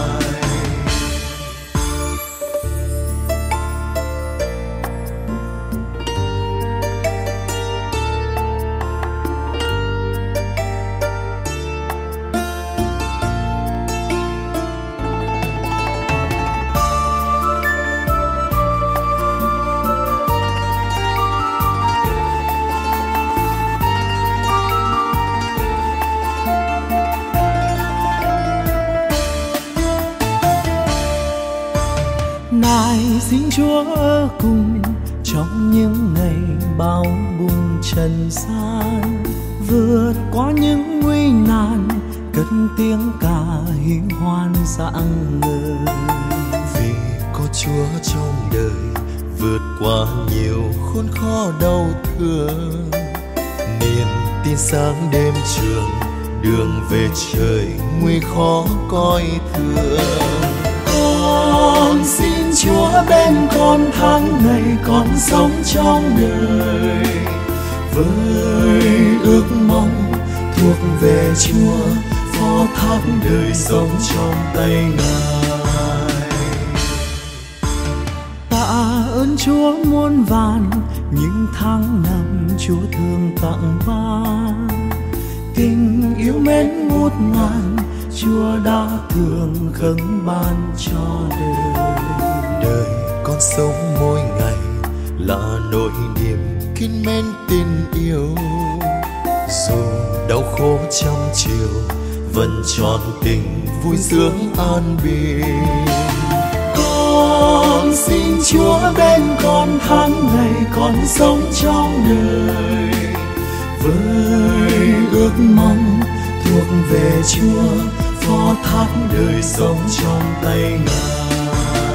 Xin Chúa ở cùng trong những ngày bao bùng trần gian, vượt qua những nguy nan cất tiếng ca hiên hoan rạng ngời. Vì có Chúa trong đời, vượt qua nhiều khốn khó đau thương. Niềm tin sáng đêm trường, đường về trời nguy khó coi thường. Con xin Chúa bên con tháng ngày còn sống trong đời, với ước mong thuộc về Chúa, phó thác đời sống trong tay Ngài. Tạ ơn Chúa muôn vàn những tháng năm Chúa thương tặng ban, tình yêu mến ngút ngàn Chúa đã thường khấn ban cho đời. Đời con sống mỗi ngày là nỗi niềm kín mến tình yêu, dù đau khổ trăm chiều vẫn tròn tình vui sướng an bình. Con xin Chúa bên con tháng ngày còn sống trong đời, với ước mong thuộc về Chúa, phó thác đời sống trong tay Ngài.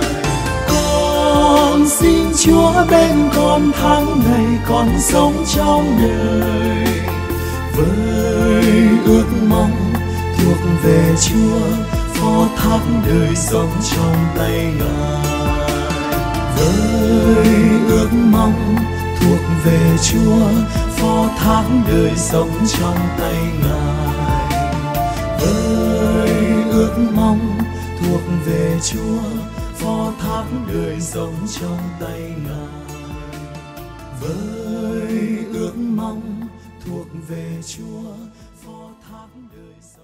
Con xin Chúa bên con tháng ngày còn sống trong đời, với ước mong thuộc về Chúa, phó thác đời sống trong tay Ngài. Với ước mong thuộc về Chúa, phó thác đời sống trong tay Ngài. Với ước mong thuộc về Chúa, phó thác đời sống trong tay Ngài. Với ước mong thuộc về Chúa, phó thác đời sống.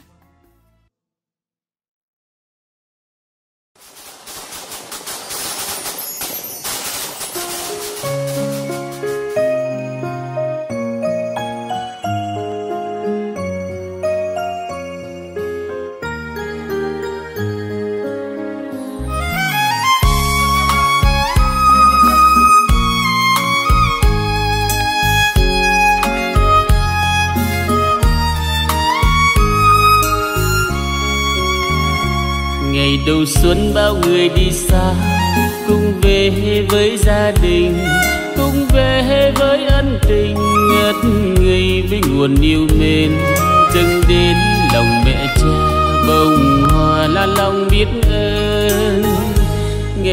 Ngày đầu xuân bao người đi xa, cùng về với gia đình, cùng về với ân tình ngất ngây với nguồn yêu mến. Dâng đến lòng mẹ cha bông hoa là lòng biết ơn.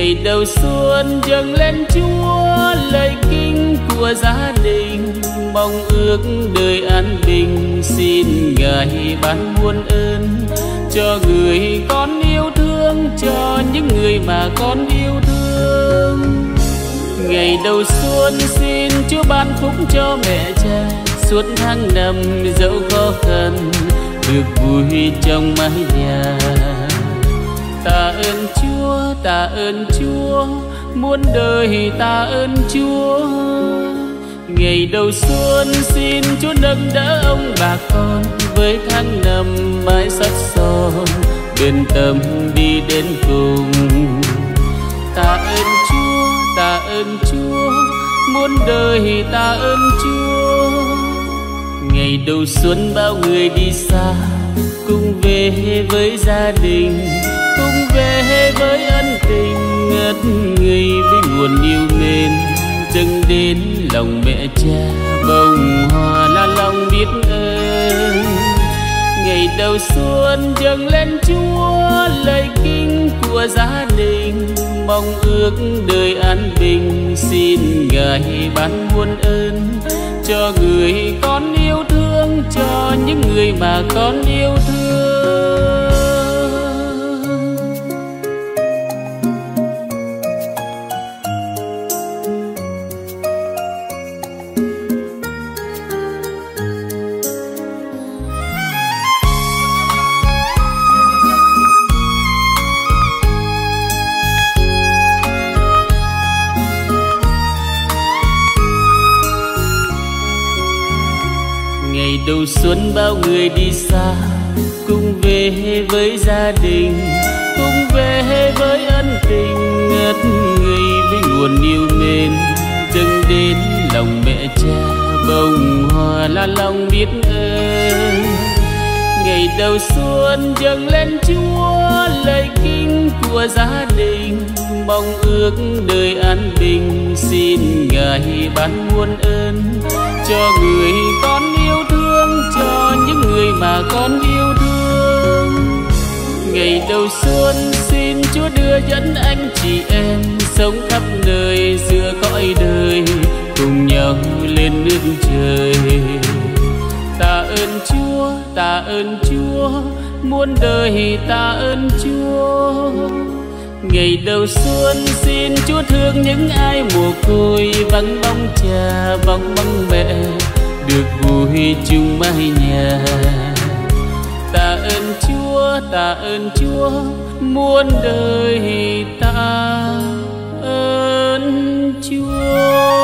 Ngày đầu xuân dâng lên Chúa, lời kinh của gia đình mong ước đời an bình. Xin Ngài ban muôn ơn cho người con yêu thương, cho những người mà con yêu thương. Ngày đầu xuân xin Chúa ban phúc cho mẹ cha, suốt tháng năm dẫu khó khăn được vui trong mái nhà. Tạ ơn Chúa, tạ ơn Chúa, muôn đời tạ ơn Chúa. Ngày đầu xuân xin Chúa nâng đỡ ông bà con, với tháng năm mãi sắt son bên tâm đi đến cùng. Tạ ơn Chúa, tạ ơn Chúa, muôn đời tạ ơn Chúa. Ngày đầu xuân bao người đi xa cùng về với gia đình, cùng về với ân tình ngất ngây với nguồn yêu mến. Dâng đến lòng mẹ cha bông hoa là lòng biết ơn. Ngày đầu xuân dâng lên Chúa, lời kinh của gia đình mong ước đời an bình. Xin Ngài ban muôn ơn cho người con yêu thương, cho những người mà con yêu thương. Ngày đầu xuân bao người đi xa cùng về với gia đình, cùng về với ân tình ngất ngây với nguồn yêu mến. Dâng đến lòng mẹ cha bông hoa là lòng biết ơn. Ngày đầu xuân dâng lên Chúa, lời kinh của gia đình mong ước đời an bình. Xin Ngài ban muôn ơn cho người con yêu thương, cho những người mà con yêu thương. Ngày đầu xuân xin Chúa đưa dẫn anh chị em sống khắp nơi giữa cõi đời, cùng nhau lên nước trời. Tạ ơn Chúa, tạ ơn Chúa, muôn đời tạ ơn Chúa. Ngày đầu xuân xin Chúa thương những ai mồ côi, vắng bóng cha vắng bóng mẹ, được vui chung mái nhà. Tạ ơn Chúa, tạ ơn Chúa, muôn đời tạ ơn Chúa.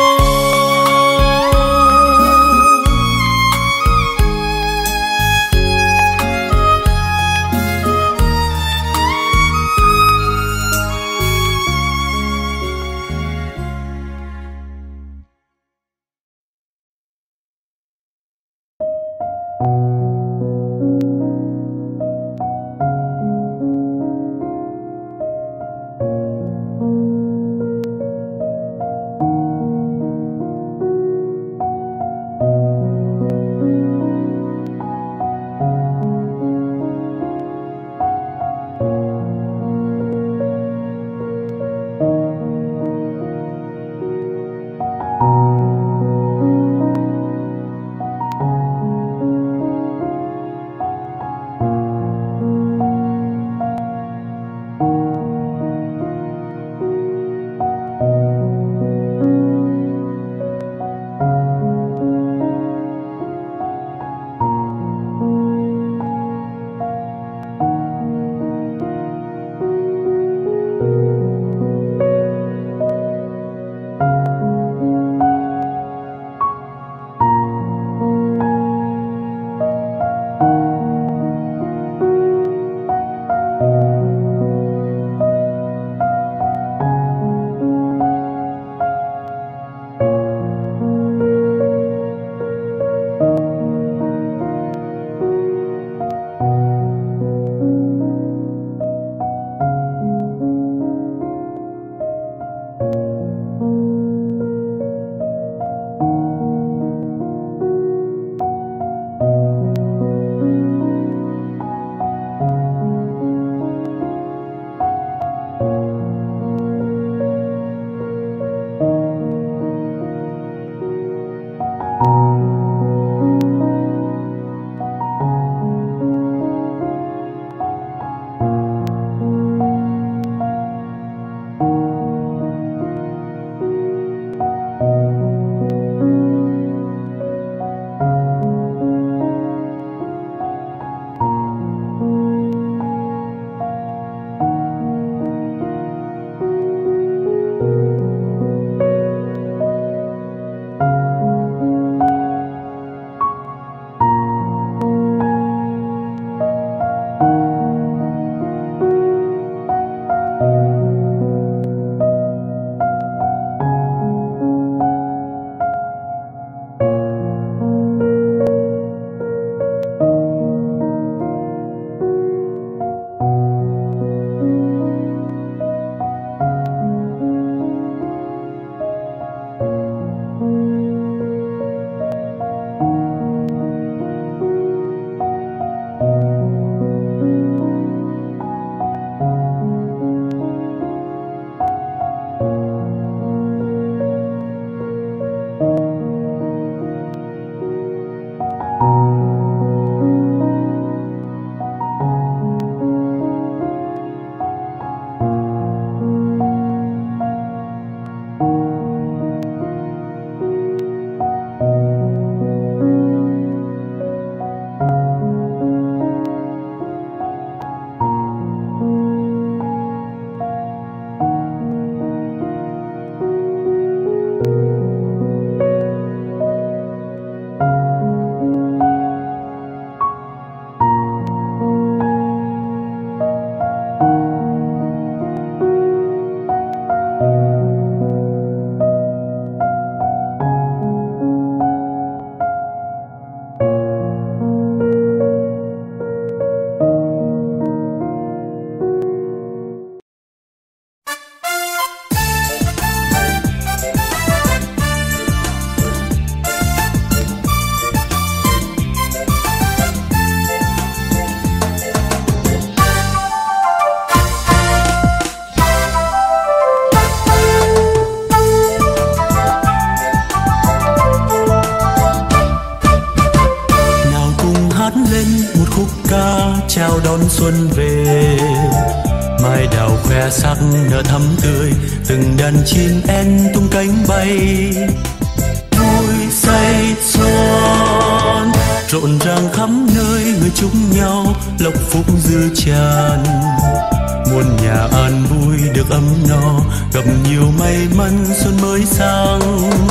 xuân về. Mai đào khoe sắc nở thắm tươi, từng đàn chim én tung cánh bay. Vui say xuân rộn ràng khắp nơi, người chúc nhau lộc phúc dư tràn. Muôn nhà an vui được ấm no, gặp nhiều may mắn xuân mới sang.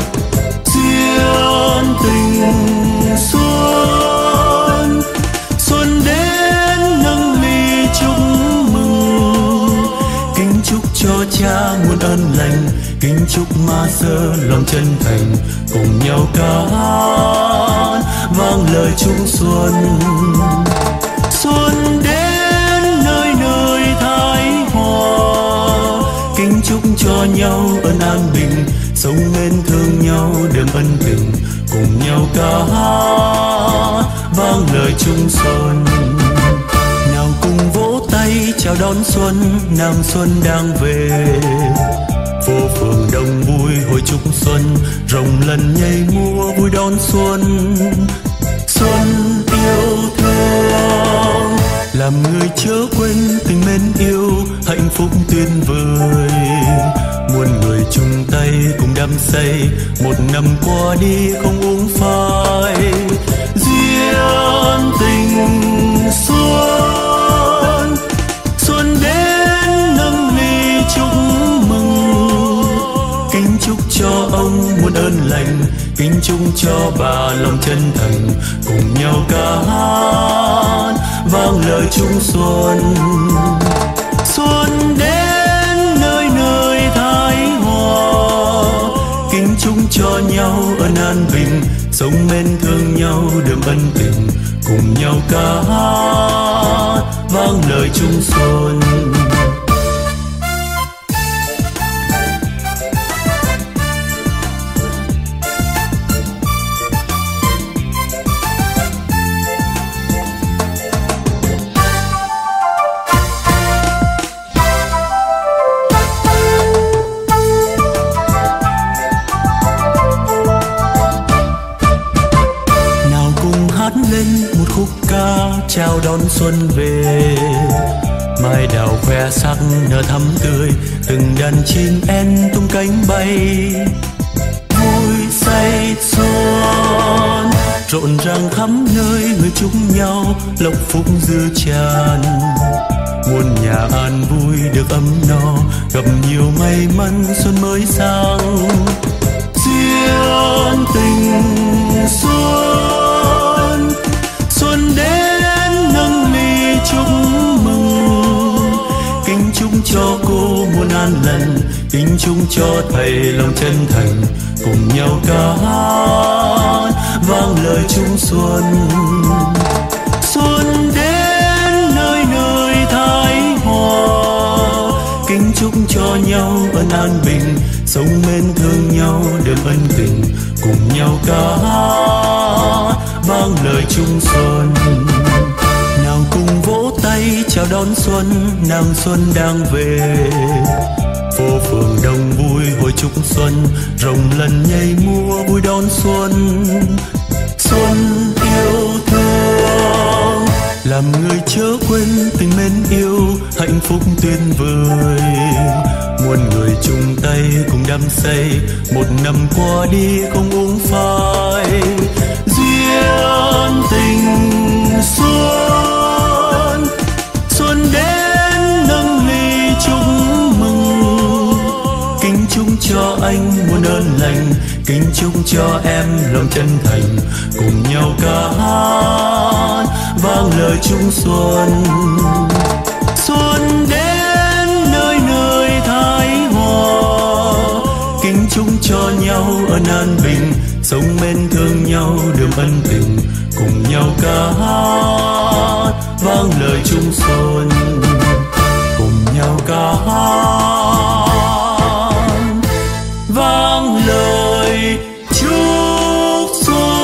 Duyên tình xuân, xuân đến nâng ly chúc mừng. Kính chúc cho cha muôn ơn lành, kính chúc ma sơ lòng chân thành. Cùng nhau ca hát vang lời chúc xuân. Xuân đến nơi nơi thái hòa, kính chúc cho nhau ơn an bình. Sống bên thương nhau đượm ân tình, cùng nhau ca hát vang lời chung xuân. Nào cùng vỗ tay chào đón xuân, nàng xuân đang về. Phố phường đông vui hồi chúc xuân, rồng lần nhảy múa vui đón xuân. Xuân yêu thương làm người chớ quên tình mến yêu, hạnh phúc tuyệt vời. Muôn người chung tay cùng đắm say, một năm qua đi không uống phai. Duyên tình xuân, xuân đến nâng ly chúc mừng. Kính chúc cho ông muôn ơn lành, kính chúc cho bà lòng chân thành. Cùng nhau ca hát vang lời chúc xuân. Xuân đến nơi nơi thái hòa, kính chúc cho nhau ơn an bình. Sống bên thương nhau đượm ân tình, cùng nhau ca hát vang lời chúc xuân. Chào đón xuân về. Mai đào khoe sắc nở thắm tươi, từng đàn chim én tung cánh bay. Vui say xuân rộn ràng khắp nơi, người chúc nhau lộc phúc dư tràn. Muôn nhà an vui được ấm no, gặp nhiều may mắn xuân mới sang. Duyên tình xuân, xuân đến nâng ly chúc mừng. Kính chúc cho cô muôn an lành, kính chúc cho thầy lòng chân thành. Cùng nhau ca hát vang lời chúc xuân. Xuân đến nơi nơi thái hòa, kính chúc cho nhau ơn an bình. Sống bên thương nhau đượm ân tình, cùng nhau ca hát vang lời chúc xuân. Nào cùng vỗ tay chào đón xuân, nàng xuân đang về. Phố phường đông vui hồi chúc xuân, rồng lần nhảy múa vui đón xuân. Xuân yêu thương làm người chớ quên tình mến yêu, hạnh phúc tuyệt vời. Muôn người chung tay cùng đắm say, một năm qua đi không uống phai. Duyên tình xuân, xuân đến nâng ly chúc mừng. Kính chúc cho anh muôn ơn lành, kính chúc cho em lòng chân thành. Cùng nhau ca hát vang lời chúc xuân. Xuân đến nơi nơi thái hòa, kính chúc cho nhau ơn an bình. Sống bên thương nhau đượm ân tình, cùng nhau ca hát vang lời chúc xuân. Cùng nhau ca hát vang lời chúc xuân.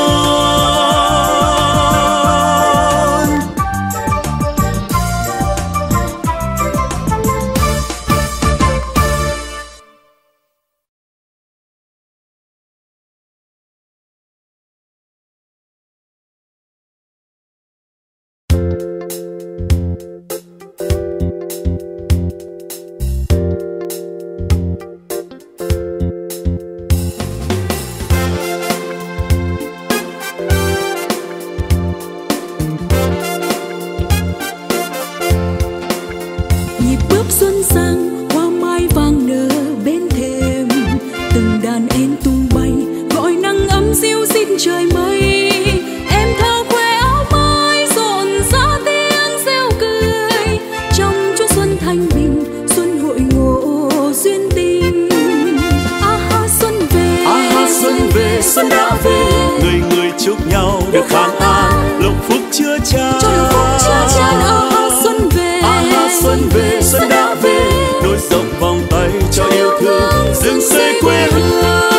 xuân đã về. Người người chúc nhau được khang an, lộc phúc chứa chan. Cho lộc phúc chứa chan. Xuân về, xuân về, xuân đã về. Nối rộng vòng tay cho yêu thương, dựng xây quê hương.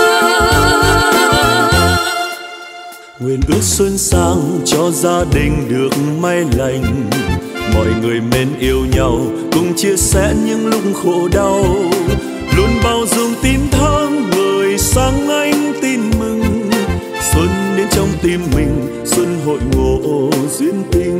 Nguyện ước xuân sang cho gia đình được may lành, mọi người mến yêu nhau, cùng chia sẻ những lúc khổ đau, luôn bao dung tin thắng người sáng ánh tin mừng. Xuân đến trong tim mình, xuân hội ngộ duyên tình.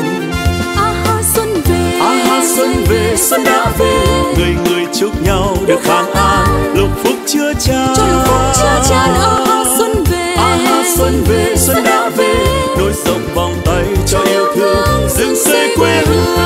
Xuân về, xuân về, xuân đã về. Người người chúc nhau được khang an, lộc phúc chứa chan. cho lộc phúc chứa chan. Xuân về, xuân về, xuân đã về. Nối rộng vòng tay cho yêu thương, dựng xây quê hương.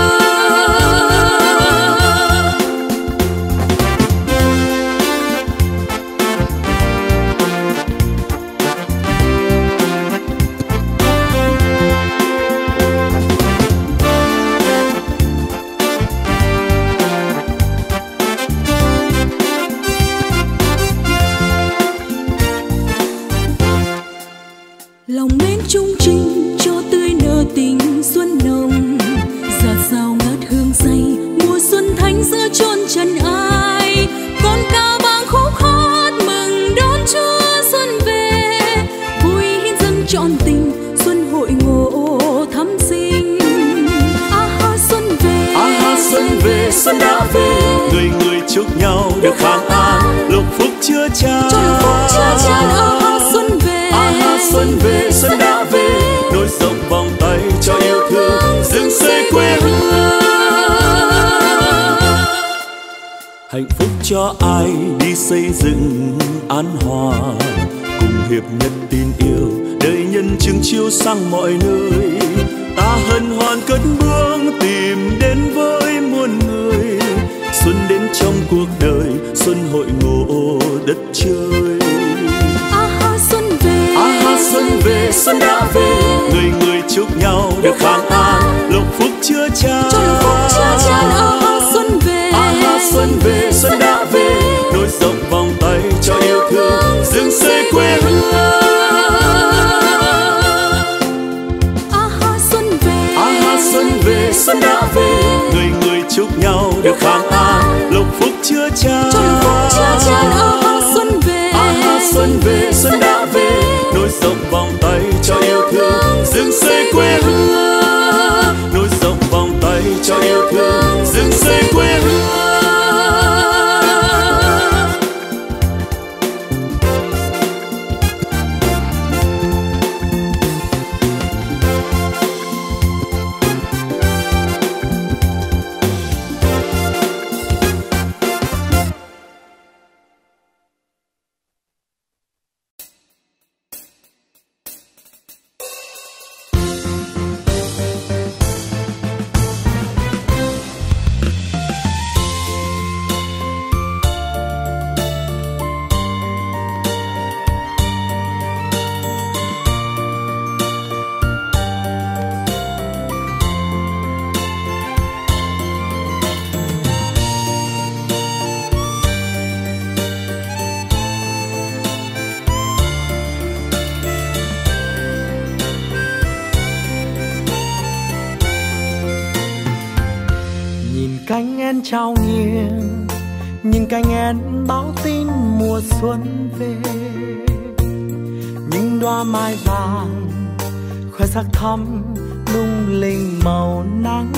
lòng mến chung trình cho tươi nở tình xuân nồng, giạt rào ngát hương say mùa xuân thanh giữa chốn trần ai. Con ca vang khúc hát mừng đón Chúa xuân về, vui hiến dâng trọn tình xuân hội ngộ thắm sinh. Xuân về, xuân về, xuân đã về. Người người chúc nhau được khang an, lộc phúc chứa chan. cho lộc phúc chứa chan. Xuân về, xuân về, xuân đã về. Nối rộng vòng tay cho yêu thương, dựng xây quê hương. Hạnh phúc cho ai đi xây dựng an hòa, cùng hiệp nhất tin yêu, đời nhân chứng chiếu sang mọi nơi. Ta hân hoan cất bước tìm đến với muôn người, xuân đến trong cuộc đời, xuân hội ngộ đất trời. Xuân về, xuân về, xuân đã về. Người người chúc nhau được khang an, lộc phúc chứa chan. cho lộc phúc chứa chan. Xuân về, xuân về, xuân đã về. Nối rộng vòng tay cho yêu thương, dựng xây quê hương. Xuân về, xuân về, xuân đã về. Người người chúc nhau được khang an, lộc phúc chứa chan. cho lộc phúc chứa chan. Xuân về, xuân về, xuân đã về. Nối rộng vòng tay cho yêu thương, dựng xây quê hương. Nối rộng vòng tay cho yêu thương, dựng xây quê hương. Cánh én trao nghiêng, nhìn cánh én báo tin mùa xuân về. Những đóa mai vàng khoe sắc thắm lung linh màu nắng.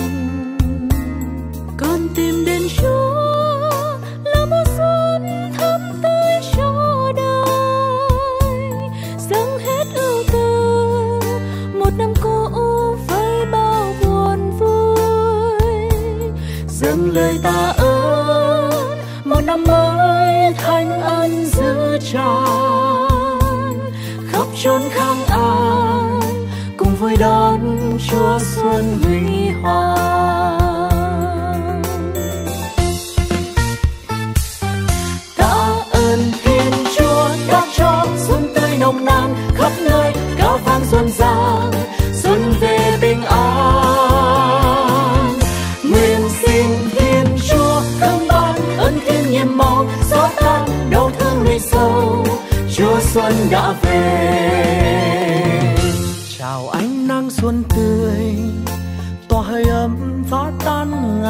Con tìm đến Chúa là mùa xuân thắm tươi cho đời, dâng hết ưu tư một năm cũ với bao buồn vui. Dâng lời tạ ơn một năm mới thánh ân giữ tràn, khắp chốn khang an cùng vui đón Chúa xuân huy hoàng. Tạ ơn Thiên Chúa đã cho xuân tươi nồng nàn khắp nơi, ca vang rộn ràng xuân về bình an. Nguyện xin Thiên Chúa khâm ban ơn thiên nhiệm màu xóa tan đau thương lụy sầu, Chúa xuân đã về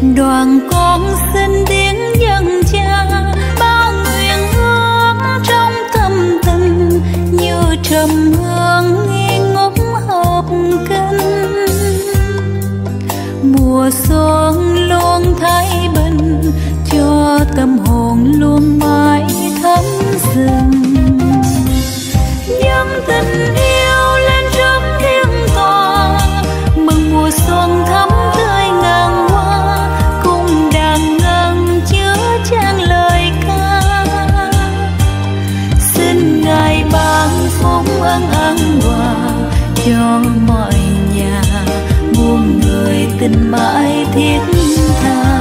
Đoàn con xin tiếng dân cha, bao nguyện ước trong tâm tình như trầm hương nghi ngút hợp kinh. Mùa xuân luôn thái bình, cho tâm hồn luôn mãi thắm rừng. Nhân tình yêu lên trước thiên tòa, mừng mùa xuân thắm tươi ngàn hoa, cùng đàn ngân chứa chan lời ca. Xin Ngài ban phúc ân an hòa cho mọi nhà, muôn người tình mãi thiết tha.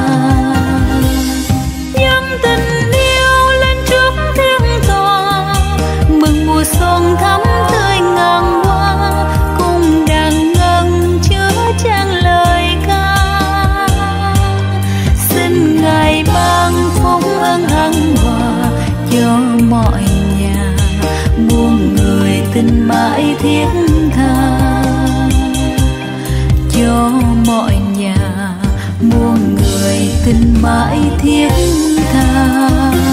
Nhân tình yêu lên trước thiên tòa, mừng mùa xuân thắm tươi ngàn hoa, cùng đàn ngân chứa chan lời ca. Xin Ngài ban phúc ân an hòa cho mọi nhà, muôn người tình mãi thiết tha. Cho mọi nhà, muôn người tình mãi thiết tha.